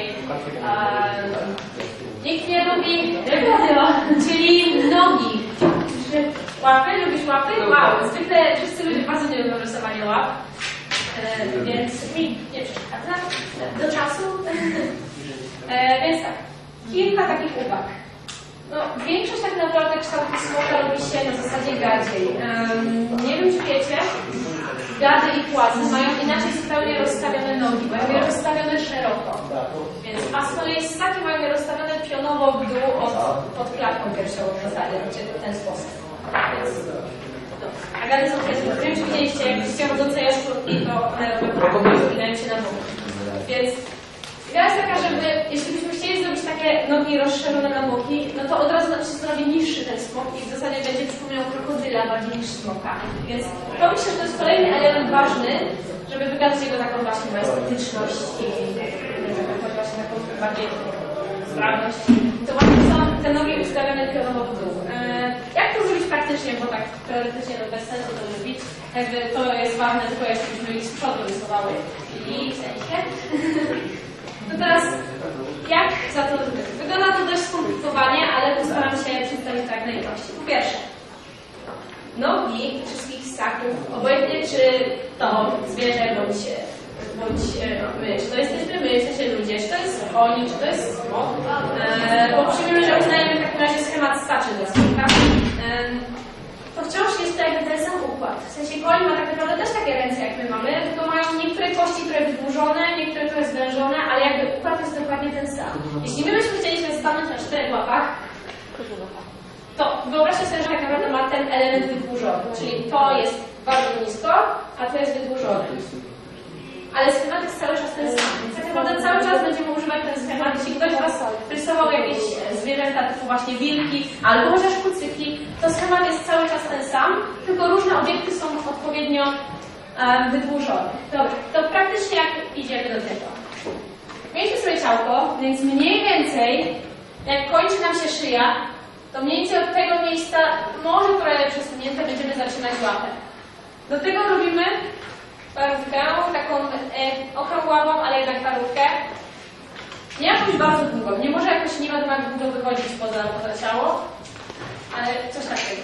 nikt nie lubi, czyli nogi. Łapy? Lubisz łapy? Wow, zwykle wszyscy ludzie bardzo nie lubią rysowania łap, więc mi nie przeszkadza do czasu. Więc tak, kilka takich uwag. No, większość tak naprawdę kształtu smoka robi się na zasadzie gadziej. Nie wiem, czy wiecie, gady i płazy mają inaczej zupełnie rozstawione nogi, mają je rozstawione szeroko. Więc, a z kolei ssaki mają je rozstawione pionowo w dół pod klatką piersiową w zasadzie, w ten sposób. Więc, no. A gady są też, nie wiem, czy widzieliście, jak widzicie chodzące jaszczurki, to one robią spinają się na boku. Więc idea jest taka, żeby, jeśli byśmy chcieli zrobić takie nogi rozszerzone na boki, no to od razu nam się zrobi niższy ten smok i w zasadzie będzie przypominał krokodyla bardziej niż smoka. Więc to myślę, że to jest kolejny element ważny, żeby wykazać jego taką właśnie estetyczność i właśnie taką bardziej sprawność. To właśnie są te nogi ustawione pionowo w dół. Jak to zrobić praktycznie, bo tak teoretycznie to bez sensu to zrobić. Jakby to jest ważne, tylko jeśli byśmy ich z przodu rysowały. I w sensie. To teraz, jak za to wygląda to dość skomplikowanie, ale postaram się przedstawić tak najprościej. Po pierwsze, nogi wszystkich ssaków, obojętnie czy to zwierzę bądź my, czy to jesteśmy my, w sensie ludzie, czy to jest oni, czy to jest smok, bo przyjmijmy, że uznajemy w takim razie schemat staczy dla smoka, to wciąż jest to jakby ten sam układ. W sensie koń ma tak naprawdę też takie ręce jak my mamy, tylko mają niektóre kości trochę wydłużone, niektóre trochę zwężone, ale jakby układ jest dokładnie ten sam. Jeśli my byśmy chcieli sobie stanąć na 4 łapach, to wyobraźcie sobie, że tak naprawdę ma ten element wydłużony, czyli to jest bardzo nisko, a to jest wydłużone. Ale schemat jest cały czas ten sam. Więc tak naprawdę cały czas będziemy używać ten schemat. Jeśli ktoś z Was rysował jakieś zwierzęta, typu właśnie wilki, albo chociaż kucyki, to schemat jest cały czas ten sam, tylko różne obiekty są odpowiednio wydłużone. Dobra, to praktycznie jak idziemy do tego. Mieliśmy sobie ciałko, więc mniej więcej, jak kończy nam się szyja, to mniej więcej od tego miejsca, może trochę przesunięte, będziemy zaczynać łapę. Do tego robimy parówkę, taką okrągławą, ale jednak parówkę. Nie jakąś bardzo długą, nie może jakoś nie wiadomo jak długo wychodzić poza ciało, ale coś takiego.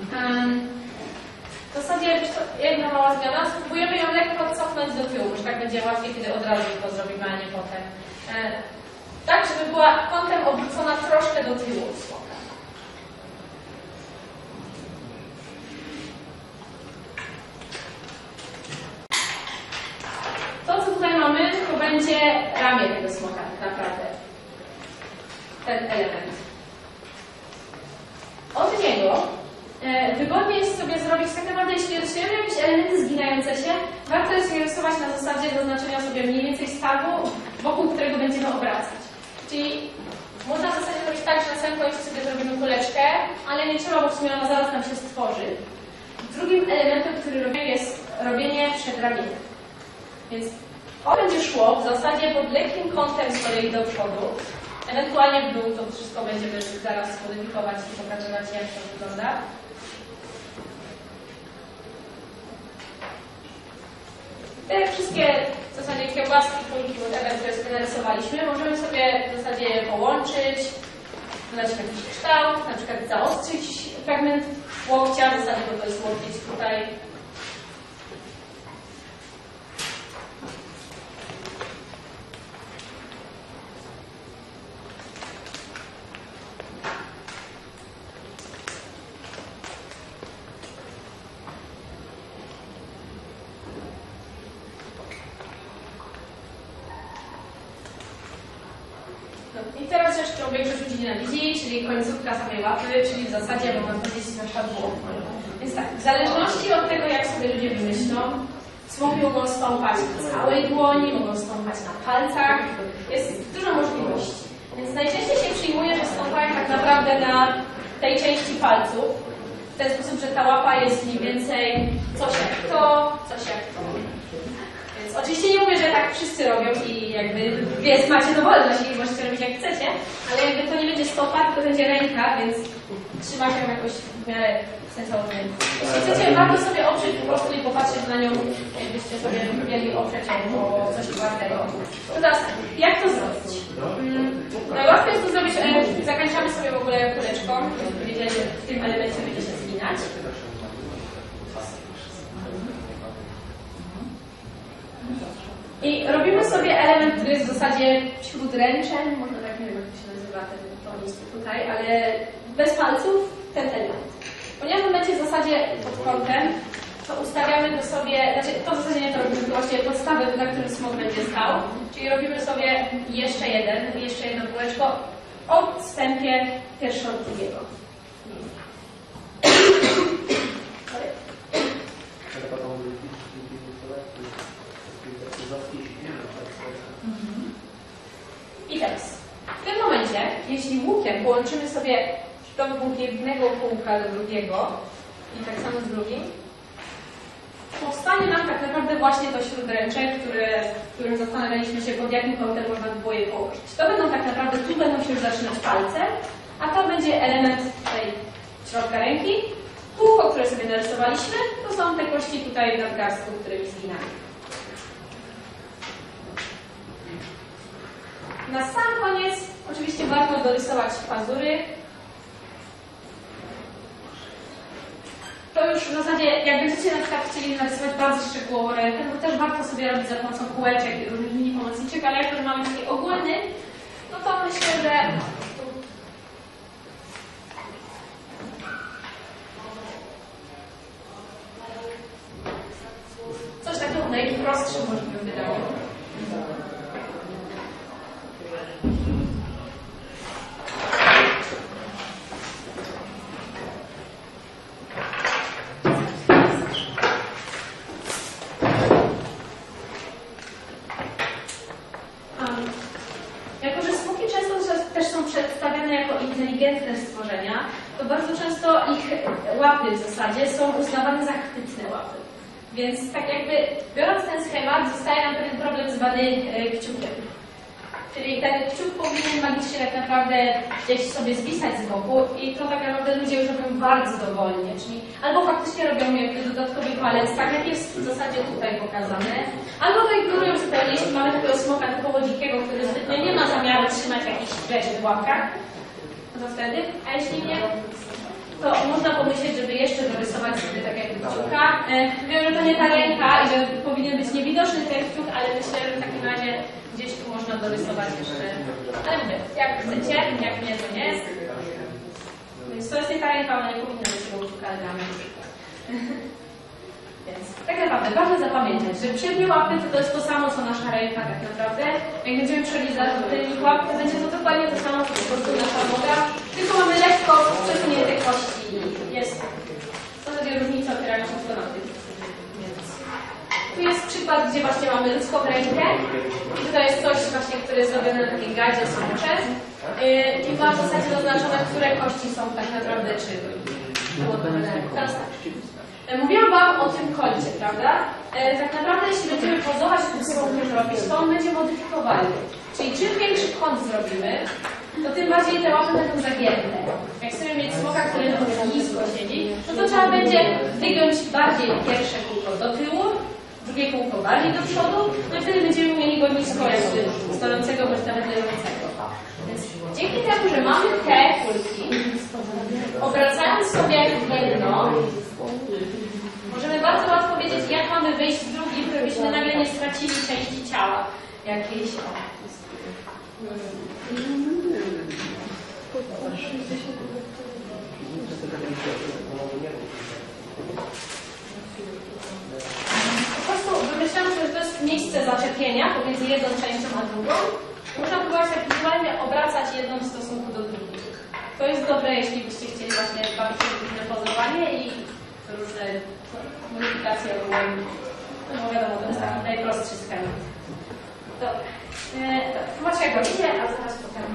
W zasadzie jedna mała zmiana, spróbujemy ją lekko cofnąć do tyłu, że tak będzie będzie łatwiej, kiedy od razu to zrobimy, a nie potem. Tak, żeby była kątem obrócona troszkę do tyłu smoka. To, co tutaj mamy, to będzie ramię tego smoka tak naprawdę. Ten element. Od niego wygodnie jest sobie zrobić, tak naprawdę jeśli rysujemy jakieś elementy zginające się, warto jest je rysować na zasadzie zaznaczenia sobie mniej więcej stawu, wokół którego będziemy obracać. Czyli można w zasadzie robić tak, że na samym końcu sobie zrobimy kuleczkę, ale nie trzeba, bo w sumie ona zaraz nam się stworzy. Drugim elementem, który robimy, jest robienie przedramienia. Więc to będzie szło w zasadzie pod lekkim kątem z kolei do przodu. Ewentualnie w dół, to wszystko będziemy zaraz modyfikować i pokazywać, jak to wygląda. Te wszystkie w zasadzie kiełbaski, kulki, które sobie narysowaliśmy, możemy sobie w zasadzie połączyć, dodać jakiś kształt, na przykład zaostrzyć fragment łokcia, w zasadzie, bo to jest łokieć tutaj. I teraz jeszcze większość ludzi nienawidzi, czyli końcówka samej łapy, czyli w zasadzie można powiedzieć nasza dłoń. Więc tak, w zależności od tego, jak sobie ludzie wymyślą, smoki mogą stąpać na całej dłoni, mogą stąpać na palcach, jest dużo możliwości. Więc najczęściej się przyjmuje, że stąpają tak naprawdę na tej części palców, w ten sposób, że ta łapa jest mniej więcej coś jak to, coś jak to. Więc oczywiście nie mówię, że tak wszyscy robią i jakby macie dowolność i możecie robić jak chcecie, ale jakby to nie będzie stopa, to będzie ręka, więc trzyma się jakoś w miarę sensownie. Jeśli chcecie, warto sobie oprzeć po prostu i popatrzeć na nią, jakbyście sobie mieli oprzeć ją o coś twardego. To teraz, jak to zrobić? Najłatwiej jest to zrobić, zakończamy sobie w ogóle kuleczką, żebyśmy wiedzieli, że w tym elemencie będzie się zginać. I robimy sobie element, który jest w zasadzie śródręczem, może tak, nie wiem jak to się nazywa to miejsce tutaj, ale bez palców ten element. Ponieważ on będzie w zasadzie pod kątem, to ustawiamy go sobie, znaczy to w zasadzie nie to robimy, to właściwie podstawę, na którym smok będzie stał, czyli robimy sobie jeszcze jedno kółeczko o odstępie pierwszego od drugiego. I teraz, w tym momencie, jeśli łukiem połączymy sobie punkt jednego kółka do drugiego i tak samo z drugim, powstanie nam tak naprawdę właśnie to śródręcze, w którym zastanawialiśmy się, pod jakim kątem można by było je położyć. To będą tak naprawdę, tu będą się już zaczynać palce, a to będzie element tej środka ręki. Kółko, które sobie narysowaliśmy, to są te kości tutaj w nadgarstku, którymi zginamy. Na sam koniec oczywiście warto dorysować pazury. To już w zasadzie, jak będziecie na przykład chcieli narysować bardzo szczegółowo rękę, to też warto sobie robić za pomocą kółeczek i różnych mini pomocniczek, ale jak już mamy taki ogólny, no to myślę, że coś takiego najprostszym możliwym wydaniu. Jako że smoki często też są przedstawiane jako inteligentne stworzenia, to bardzo często ich łapy w zasadzie są uznawane za chwytne łapy. Więc tak jakby biorąc ten schemat, zostaje nam pewien problem zwany kciukiem. Czyli ten kciuk powinien magicznie tak naprawdę gdzieś sobie zwisać z boku i to tak naprawdę ludzie już robią bardzo dowolnie, czyli albo faktycznie robią jakby dodatkowy palec, tak jak jest w zasadzie tutaj pokazane, albo to ignorują zupełnie, jeśli mamy takiego smoka typowo dzikiego, który zbytnio nie ma zamiaru trzymać jakichś rzeczy w łapkach, no to wtedy, a jeśli nie, to można pomyśleć, żeby jeszcze dorysować sobie tak jak kciuka. Wiem, że to nie ta ręka i że powinien być niewidoczny ten kciuk, ale myślę, że w takim razie gdzieś tu można dorysować jeszcze. Ale mówię, jak chcecie, jak nie, to nie jest. Więc to jest nie ta ręka, ona nie powinna być tego kciuka dla mnie na przykład. Więc tak naprawdę ważne zapamiętać, że przednie łapy to jest to samo, co nasza ręka tak naprawdę. Jak będziemy przelizać tylnik łap, to będzie to dokładnie to samo, co po prostu nasza noga. Tylko mamy lekko przesunięte kości i jest stanowi różnica opierając się na tym. Więc tu jest przykład, gdzie właśnie mamy ludzką rękę. I to jest coś właśnie, które jest zrobione na takiej gadzie sącze. I ma w zasadzie zaznaczone, które kości są tak naprawdę czym. Teraz tak. Mówiłam Wam o tym kącie, prawda? Tak naprawdę jeśli będziemy pozować tym smokiem robić, to on będzie modyfikowany. Czyli czym większy kąt zrobimy, to tym bardziej te łapy będą zagięte. Jak chcemy mieć smoka, który nisko siedzi, no to trzeba będzie wygiąć bardziej pierwsze kółko do tyłu, drugie kółko bardziej do przodu, no i wtedy będziemy mieli go nisko jakby stojącego bądź nawet leżącego. Więc dzięki temu, że mamy te kulki, obracając sobie jedno, możemy bardzo łatwo wiedzieć, jak mamy wyjść z drugim, żebyśmy nagle nie stracili części ciała jakiejś. Po prostu wymyślałam, że to jest miejsce zaczepienia pomiędzy jedną częścią a drugą. Można próbować tak wizualnie obracać jedną w stosunku do drugiej. To jest dobre, jeśli byście chcieli właśnie bardzo różne pozowanie i różne modyfikacje ogólnie. No wiadomo, to jest taki najprostszy schemat. Dobra. Macie jak robicie, a zaraz potem.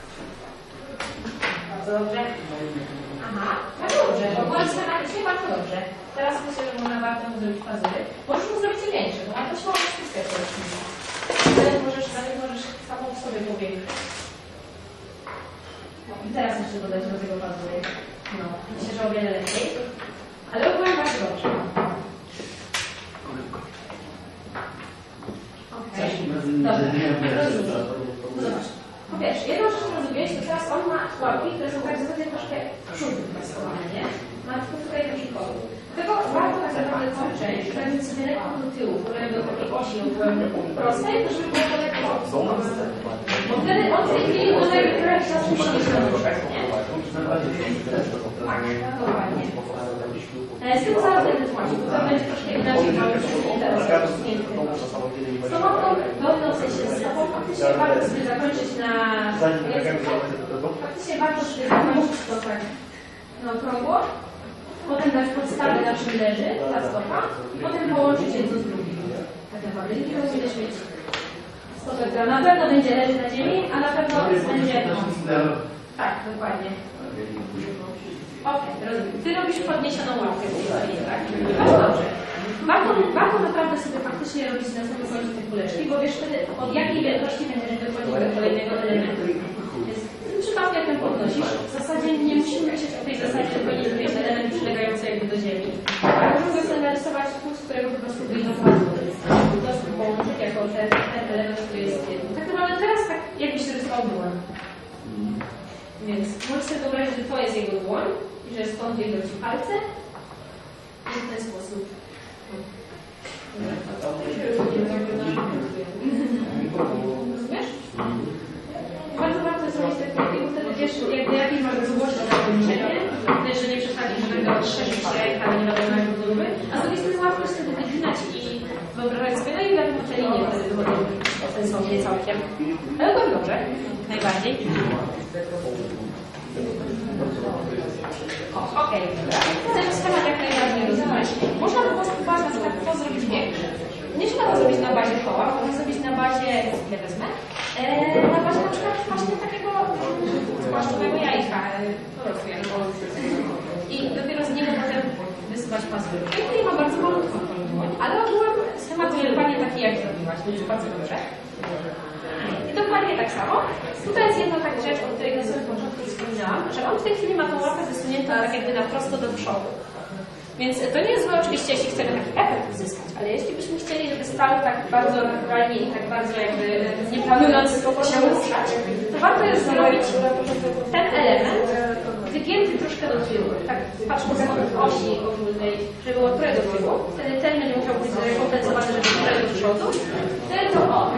Bardzo dobrze. Aha, bardzo dobrze. W ogóle schematycznie bardzo dobrze. Teraz myślę, że można warto mu zrobić pazury. Możesz mu zrobić większe, bo ma dość małą sztuczkę. Nawet możesz samą w sobie powiększyć. No i teraz jeszcze dodać do tego pazury. No, myślę, że o wiele lepiej. Ale ogólnie bardzo dobrze. Okej. Dobra. Zobacz. Po pierwsze, jedną rzecz rozumieć, to teraz on ma łapki, które są tak zwykle troszkę w przód wyprasowane, nie? Ma tylko tutaj do przodu. Dlatego warto tak naprawdę tą część zrobić sobie lekko do tyłu, które do takiej osi prostej, to żeby było lekko bo wtedy on w tej chwili może jakiś czas musi mieć na duszę, nie? Tak, dokładnie. Z tym zaraz będę tłumaczyć, bo to będzie troszkę inaczej, bo teraz z tą łapką dolną, w sensie z stopą, faktycznie warto sobie zakończyć na... Faktycznie warto sobie zakończyć to tak na okrągło. Potem dać podstawę, na czym leży ta stopa, i potem połączyć jedno z drugim. Tak naprawdę. Dzięki temu będziesz mieć stopę, która na pewno będzie leżeć na ziemi, a na pewno będzie... Tak, dokładnie. Okej, rozumiem. Ty robisz podniesioną łapkę w tej chwili, tak? Bardzo dobrze. Warto naprawdę sobie faktycznie robić na samym końcu te kuleczki, bo wiesz wtedy, od jakiej wielkości będziesz dochodzić do kolejnego elementu. Więc w tym przypadku, jak ten podnosisz, w zasadzie nie musimy myśleć o tej zasadzie, że powinien być element przylegający jakby do ziemi. Ale możemy sobie narysować punkt, z którego po prostu wyjdą pazury. Po prostu połączyć jako ten element, który jest jednym. Tak naprawdę teraz tak jakbyś rysował dłoń. Więc możesz sobie wyobrazić, że to jest jego dłoń i że stąd jego ci palce i w ten sposób. Rozumiesz? Bardzo warto zrobić tak, bo wtedy wiesz, jakby jakiej masz długość na połączenie, też, że nie przesadzisz, że będą szerzyć się ręka, nie wiadomo jak gruby, a z drugiej strony łatwo jest wtedy wyginać i wyobrażać sobie, no i wiadomo, te linie wtedy wychodzą sensownie całkiem. Ale to dobrze, najbardziej. Okej, ten schemat jak najbardziej rozumiesz. Można po prostu spróbować na przykład to zrobić większe. Nie trzeba to zrobić na bazie koła, można zrobić na bazie, nie wezmę, na bazie na przykład właśnie takiego płaszczowego jajka, po prostu i dopiero z niego potem wysuwać pazury. I ma bardzo malutką dłoń, ale ogółem schemat dokładnie taki jak zrobiłaś, to jest bardzo dobrze. I dokładnie tak samo. Tutaj jest jedna taka rzecz, o której na samym początku wspominałam, że on w tej chwili ma tą łapę wysuniętą tak jakby na prosto do przodu. Więc to nie jest złe oczywiście, jeśli chcemy taki efekt uzyskać, ale jeśli byśmy chcieli, żeby stał tak bardzo naturalnie i tak bardzo jakby nie planując się ruszać, to warto jest zrobić ten element wygięty troszkę do tyłu. Tak, patrzmy z osi ogólnej, żeby było trochę do tyłu. Wtedy ten będzie musiał być rekompensowany, żeby trochę do przodu. Wtedy to o.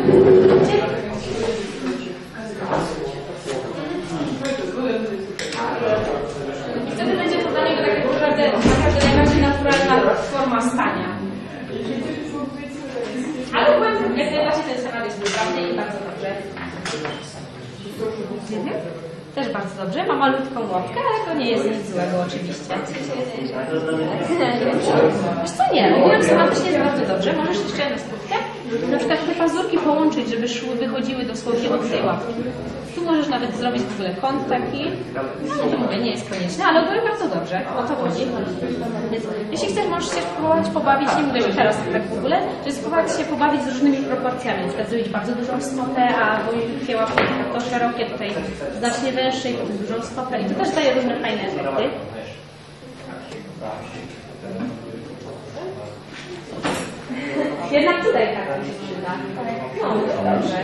I wtedy będzie to dla niego tak naprawdę najbardziej naturalna forma stania. Ale byłem, jak najbardziej ten schemat jest poprawny i bardzo dobrze. Też bardzo dobrze. Ma malutką łapkę, ale to nie jest nic złego oczywiście. Wiesz co, nie. Ogólnie schematycznie jest bardzo dobrze. Możesz jeszcze na skrótkę na przykład te pazurki połączyć, żeby wychodziły dosłownie od tej łapki. Tu możesz nawet zrobić w ogóle kąt taki. No to mówię, nie jest konieczne, ale ogólnie bardzo dobrze. O to chodzi. Więc jeśli chcesz, możesz się spróbować pobawić, nie mówię, że teraz tak w ogóle, że spróbować się pobawić z różnymi proporcjami. Na przykład zrobić bardzo dużą stopę, a bo łapki to szerokie, tutaj znacznie węższe i potem dużą stopę. I to też daje różne fajne efekty. Jednak tutaj tak się przyda. No, dobrze.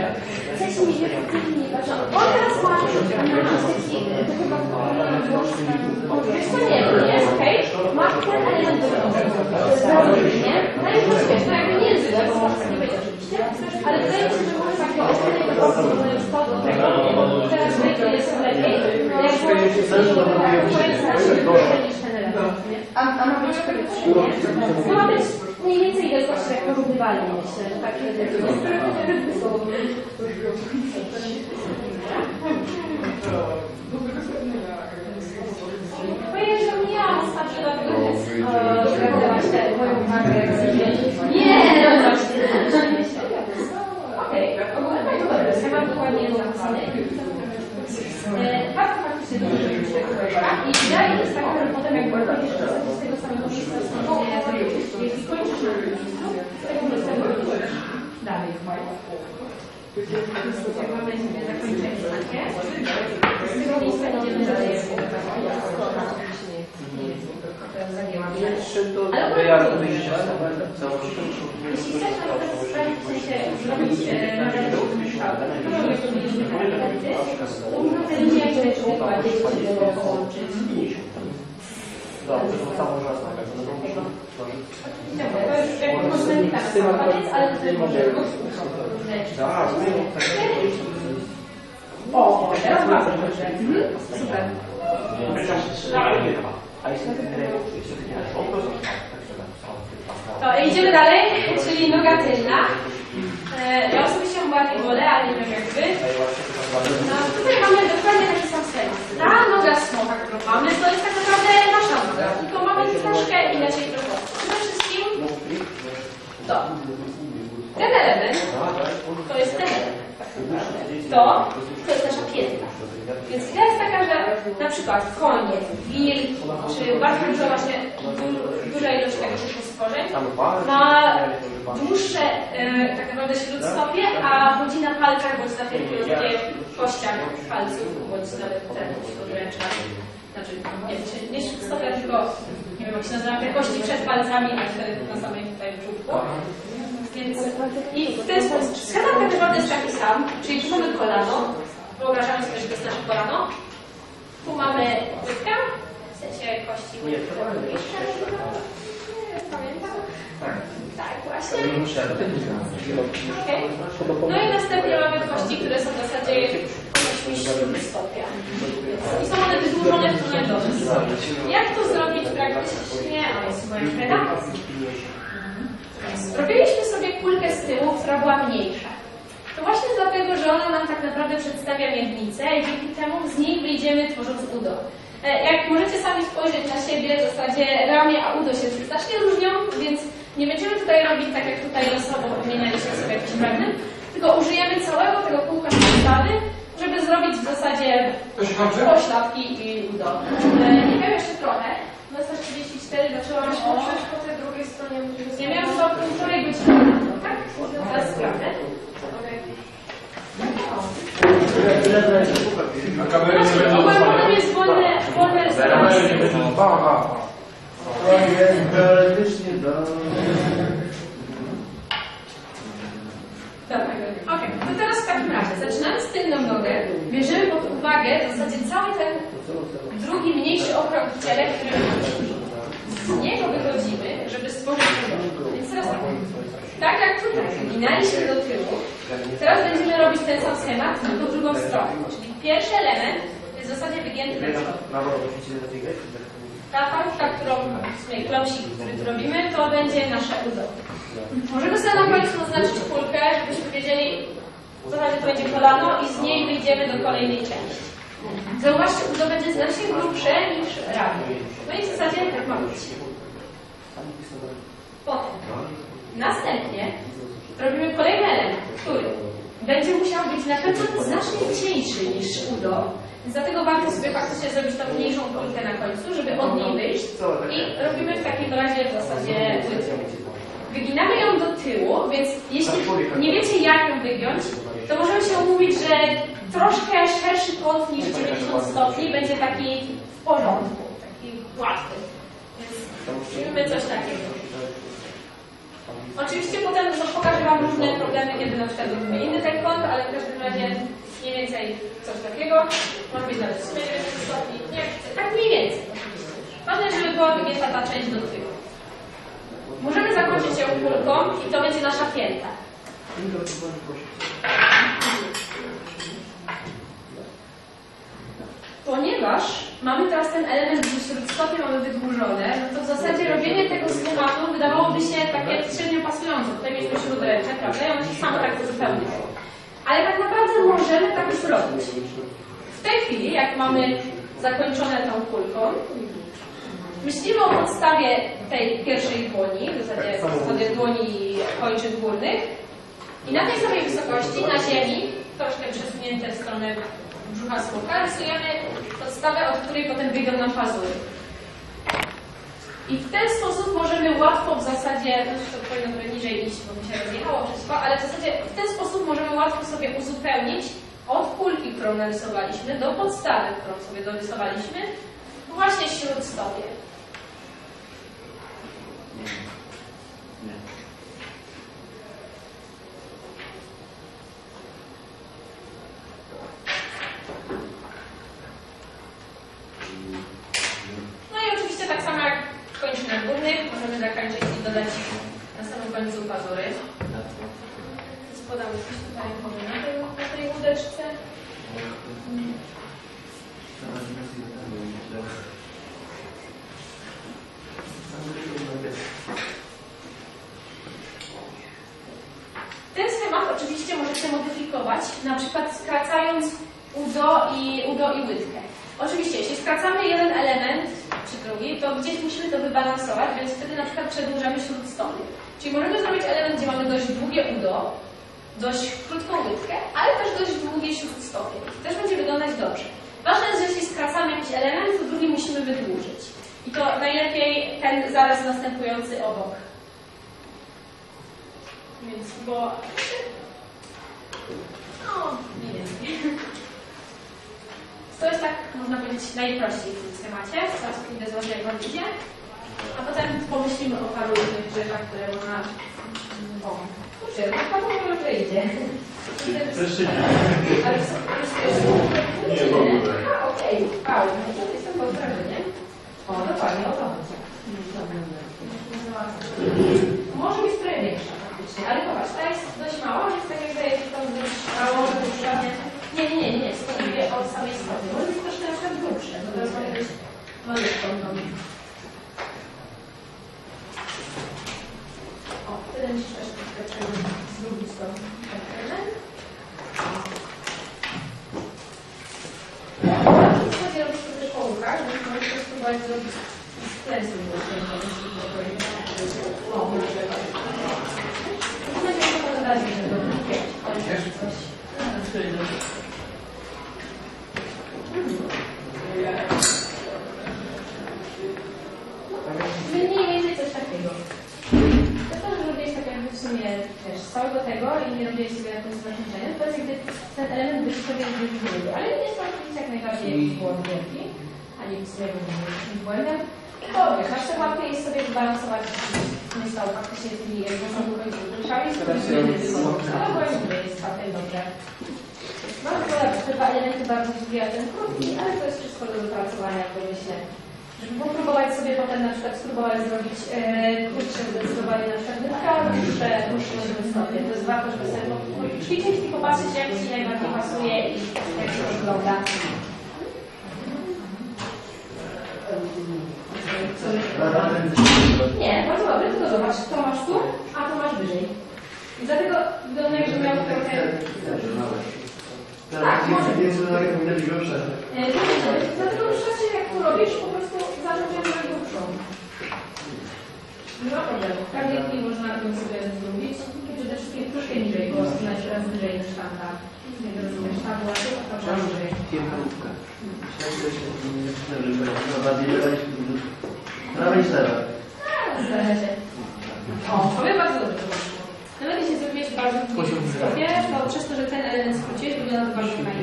On teraz ma taki, to chyba Wiesz co, nie jest okej. ma ten element nie? No i to wiesz, no jakby nie jest źle, bo może nie być oczywiście, ale wydaje mi się, że może tak oszczędnie po prostu spod do tego. Teraz tutaj jest lepiej. Jak niż ten element. A ma być To ma być mniej więcej wielkości jak porównywalnie, myślę, że tak Powiem, że nie miałam ostatnio sprawdzałaś moją uwagę. Nie, no właśnie. Okej, ogólnie to jest chyba dokładnie jest zapisany. Warto faktycznie dużo rzeczy i idea jest taka, że potem jak wychodzisz z tego samego miejsca, jeśli kończysz na miejscu, z tego miejsca wychodzisz dalej. Jak mamy zakończenie takie, z tego miejsca idziemy dalej. Ale ogólnie jeśli chcesz na przykład sprawdzić, w sensie zrobić to możesz powiedzieć wykarty, wtedy nie jak rzeczy dokładnie się połączyć. Dobrze, to samo rzadko. To już jakby można nie tak na koniec, ale wtedy może O, teraz bardzo dobrze. Super. To idziemy dalej, czyli noga tylna. Ja osobiście bardziej wolę, ale nie wiem jak wy. No, tutaj mamy dokładnie taki sam schemat. Ta noga smoka, którą mamy, to jest tak naprawdę nasza noga, tylko mamy troszkę inaczej proporcje. Przede wszystkim ten element, to jest ten element. To jest nasza pięta. Więc idea jest taka, że na przykład konie, wilk, czy bardzo dużo właśnie duża ilość tego typu stworzeń ma dłuższe tak naprawdę śródstopie, a chodzi na palcach bądź na tych kościach palców, bądź nawet podręczach. Znaczy nie śródstopia, tylko nie wiem jak się nazywa, te kości przed palcami, a wtedy na samej tutaj brzuchu. Więc i w ten sposób schemat tak naprawdę jest taki sam, czyli tu mamy kolano. Wyobrażamy sobie, że to jest nasze kolano. Tu mamy łydkę, w sensie kości łydki. Pamiętam? Tak, właśnie. Okay. No i następnie mamy kości, które są w zasadzie kośćmi śródstopia. I są one wydłużone w stronę do nas. Jak to zrobić praktycznie? A jest moja kreda. Zrobiliśmy sobie kulkę z tyłu, która była mniejsza. To właśnie dlatego, że ona nam tak naprawdę przedstawia miednicę i dzięki temu z niej wyjdziemy tworząc udo. Jak możecie sami spojrzeć na siebie, w zasadzie ramię a udo się znacznie różnią, więc nie będziemy tutaj robić tak jak tutaj losowo wymienialiśmy sobie jakimś pewnym, tylko użyjemy całego tego kółka podstawy, żeby zrobić w zasadzie pośladki i udo. Nie wiem, jeszcze trochę. 12:34 zaczęłam się po tej drugiej stronie. Ja miałam chyba półtorej godziny, tak? Teraz sprawdzę. Potem jest wolne restauracje. To jest teoretycznie do... Dobra, okej. To teraz w takim razie zaczynamy z tylną nogę, bierzemy pod uwagę w zasadzie cały ten drugi, mniejszy okrąg w ciele, który z niego wychodzimy, żeby stworzyć porządek. Więc teraz tak jak tutaj wyginaliśmy do tyłu, teraz będziemy robić ten sam schemat, tylko w drugą stronę. Czyli pierwszy element jest w zasadzie wygięty do przodu. Ta fałka, którą w sumie klopsik, który tu robimy, to będzie nasze udo. Możemy sobie na końcu oznaczyć kulkę, żebyśmy wiedzieli, w zasadzie to będzie kolano i z niej wyjdziemy do kolejnej części. Zauważcie, udo będzie znacznie grubsze niż ramię. No i w zasadzie tak ma być. Potem, następnie robimy kolejny element, który będzie musiał być na pewno znacznie cieńszy niż udo. Więc dlatego warto sobie faktycznie zrobić tą mniejszą kulkę na końcu, żeby od niej wyjść. I robimy w takim razie w zasadzie wyginamy ją do tyłu, więc jeśli nie wiecie jak ją wygiąć, to możemy się umówić, że troszkę szerszy kąt niż 90 stopni będzie taki w porządku, taki łatwy. Więc robimy coś takiego. Oczywiście potem pokażę Wam różne problemy, kiedy na przykład robimy inny ten kąt, ale w każdym razie mniej więcej coś takiego. Może być nawet 190 stopni, nie, tak mniej więcej. Ważne, żeby była wygięta ta część do tyłu. Możemy zakończyć ją kulką i to będzie nasza pięta. Ponieważ mamy teraz ten element, gdzie śródstopie mamy wydłużone, no to w zasadzie robienie tego schematu wydawałoby się takie średnio pasujące. Tutaj mieliśmy śródręcze, prawda? I ono się samo tak uzupełnia. Ale tak naprawdę możemy tak zrobić. W tej chwili, jak mamy zakończone tą kulką, myślimy o podstawie tej pierwszej dłoni, w zasadzie podstawie dłoni kończyn górnych. I na tej samej wysokości, na ziemi, troszkę przesunięte w stronę brzucha smoka, rysujemy podstawę, od której potem wyjdą nam pazury. I w ten sposób możemy łatwo w zasadzie, to powinno trochę niżej iść, bo mi się rozjechało wszystko, ale w zasadzie w ten sposób możemy łatwo sobie uzupełnić od kulki, którą narysowaliśmy, do podstawy, którą sobie dorysowaliśmy, właśnie śródstopie. No i oczywiście tak samo jak w kończynach górnych, możemy zakończyć i dodać na samym końcu pazury. Podamy coś tutaj na tej łódeczce. Ten schemat oczywiście możecie modyfikować, na przykład skracając udo i łydkę. Oczywiście, jeśli skracamy jeden element czy drugi, to gdzieś musimy to wybalansować, więc wtedy na przykład przedłużamy śródstopie. Czyli możemy zrobić element, gdzie mamy dość długie udo, dość krótką łydkę, ale też dość długie śródstopie. Też będzie wyglądać dobrze. Ważne jest, że jeśli skracamy jakiś element, to drugi musimy wydłużyć. I to najlepiej ten zaraz następujący obok. Więc, bo... No, mniej więcej. To jest tak, można powiedzieć, najprościej w tym schemacie. Teraz pójdę z jak Wam idzie. A potem pomyślimy o paru różnych rzeczach, które można... O, kurczę, to Panu dobrze idzie. Ale co? Nie, w ogóle. Okej, wow, jestem pod wrażeniem. O, dokładnie, o to chodzi. Może być trochę większa faktycznie, ale popatrz, ta jest dość mała, więc tak jakby to być mało, że to przypadnie... Nie, mówię od samej strony. Może być troszkę na przykład grubsze, bo teraz może być malutką. O, wtedy musisz też troszkę zrobić to. Chodzi robić to też po łukach, więc możesz też spróbować zrobić sklęsy. O, może tak. Będzie to podać, żeby coś. Mniej więcej coś takiego. To, że robiłeś tak jakby w sumie też z całego tego i nie robiłeś sobie jakiegoś znaczenia, to jest jakby ten element być sobie gdzieś w górę. Ale nie jest to oczywiście jak najbardziej błąd wielki, ani w sumie jakimś błędem. To wiesz, zawsze łatwiej jest sobie wybalansować myślał faktycznie z tymi jednostkowymi końcówkami, z którymi dobrze. Bardzo dobrze, te dwa elementy bardzo zbija ten krótki, ale to jest wszystko do wypracowania, to myślę. Żeby popróbować sobie potem na przykład spróbować zrobić krótsze zdecydowanie na przykład dywka, dłuższe na tym stopie. To jest warto, żeby sobie ćwiczyć i popatrzeć, jak Ci najbardziej pasuje i jak to wygląda. Nie, bardzo dobry, tylko zobacz, to masz tu, a to masz wyżej. I dlatego wygląda, że miał trochę... Tak, może. Dlatego już czasie, jak to robisz, po prostu zacząć jak na grubszą. Nie ma problemu. Tak jak nie można to sobie zrobić, przede wszystkim troszkę niżej, bo znaczy raz wyżej niż sztanga. Nie rozumiesz, tak była to, a to wyżej. Zdarza się. O, powiem bardzo dobrze. Nawet jeśli zrobiłeś bardzo w stopie, to przez to, że ten element skróciłeś, wygląda to bardzo fajnie.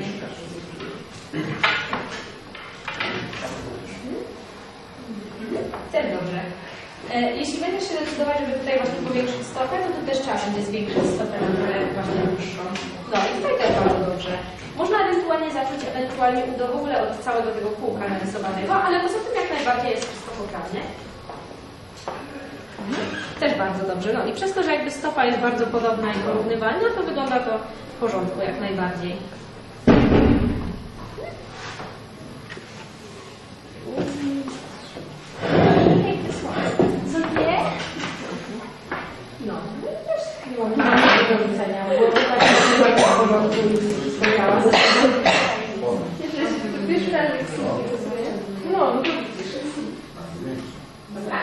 Też dobrze. Jeśli będziesz się decydować, żeby tutaj właśnie powiększyć stopę, to tu też trzeba będzie zwiększyć stopę na tyle właśnie dłuższą. No i tutaj też bardzo dobrze. Można ewentualnie zacząć w ogóle od całego tego kółka narysowanego, ale poza tym jak najbardziej jest wszystko poprawnie. Też bardzo dobrze. No i przez to, że jakby stopa jest bardzo podobna i porównywalna, to wygląda to w porządku jak najbardziej. Co nie? No, też nie mam do rzucenia, bo to tak w porządku i spotkała. Wiesz, że no, to widzisz. Dobra.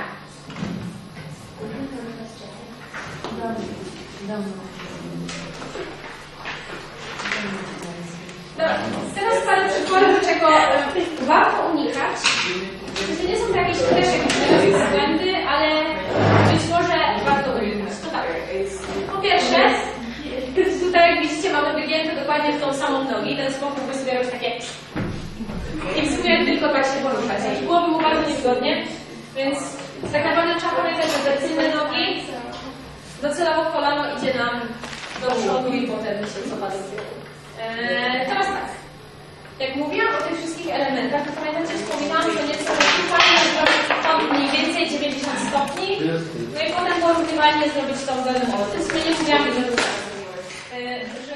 Dobra, teraz parę przykładów, czego warto unikać. To nie są jakieś też jakieś błędy, ale być może warto unikać. To tak. Po pierwsze, tutaj jak widzicie mamy wygięte dokładnie w tą samą nogę i ten skok mógłby sobie robić takie i w sumie tylko tak się poruszać. I byłoby mu bardzo niewygodnie, więc tak naprawdę trzeba pamiętać, że te tylne nogi docelowo kolano idzie nam do przodu i potem się cofa do tyłu. Teraz tak, jak mówiłam o tych wszystkich elementach, to pamiętacie, wspominałam, że nieco rozwiązanie zrobić kąt mniej więcej 90 stopni, no i potem porównywalnie zrobić tą zależność. W sumie nie mówiłam, że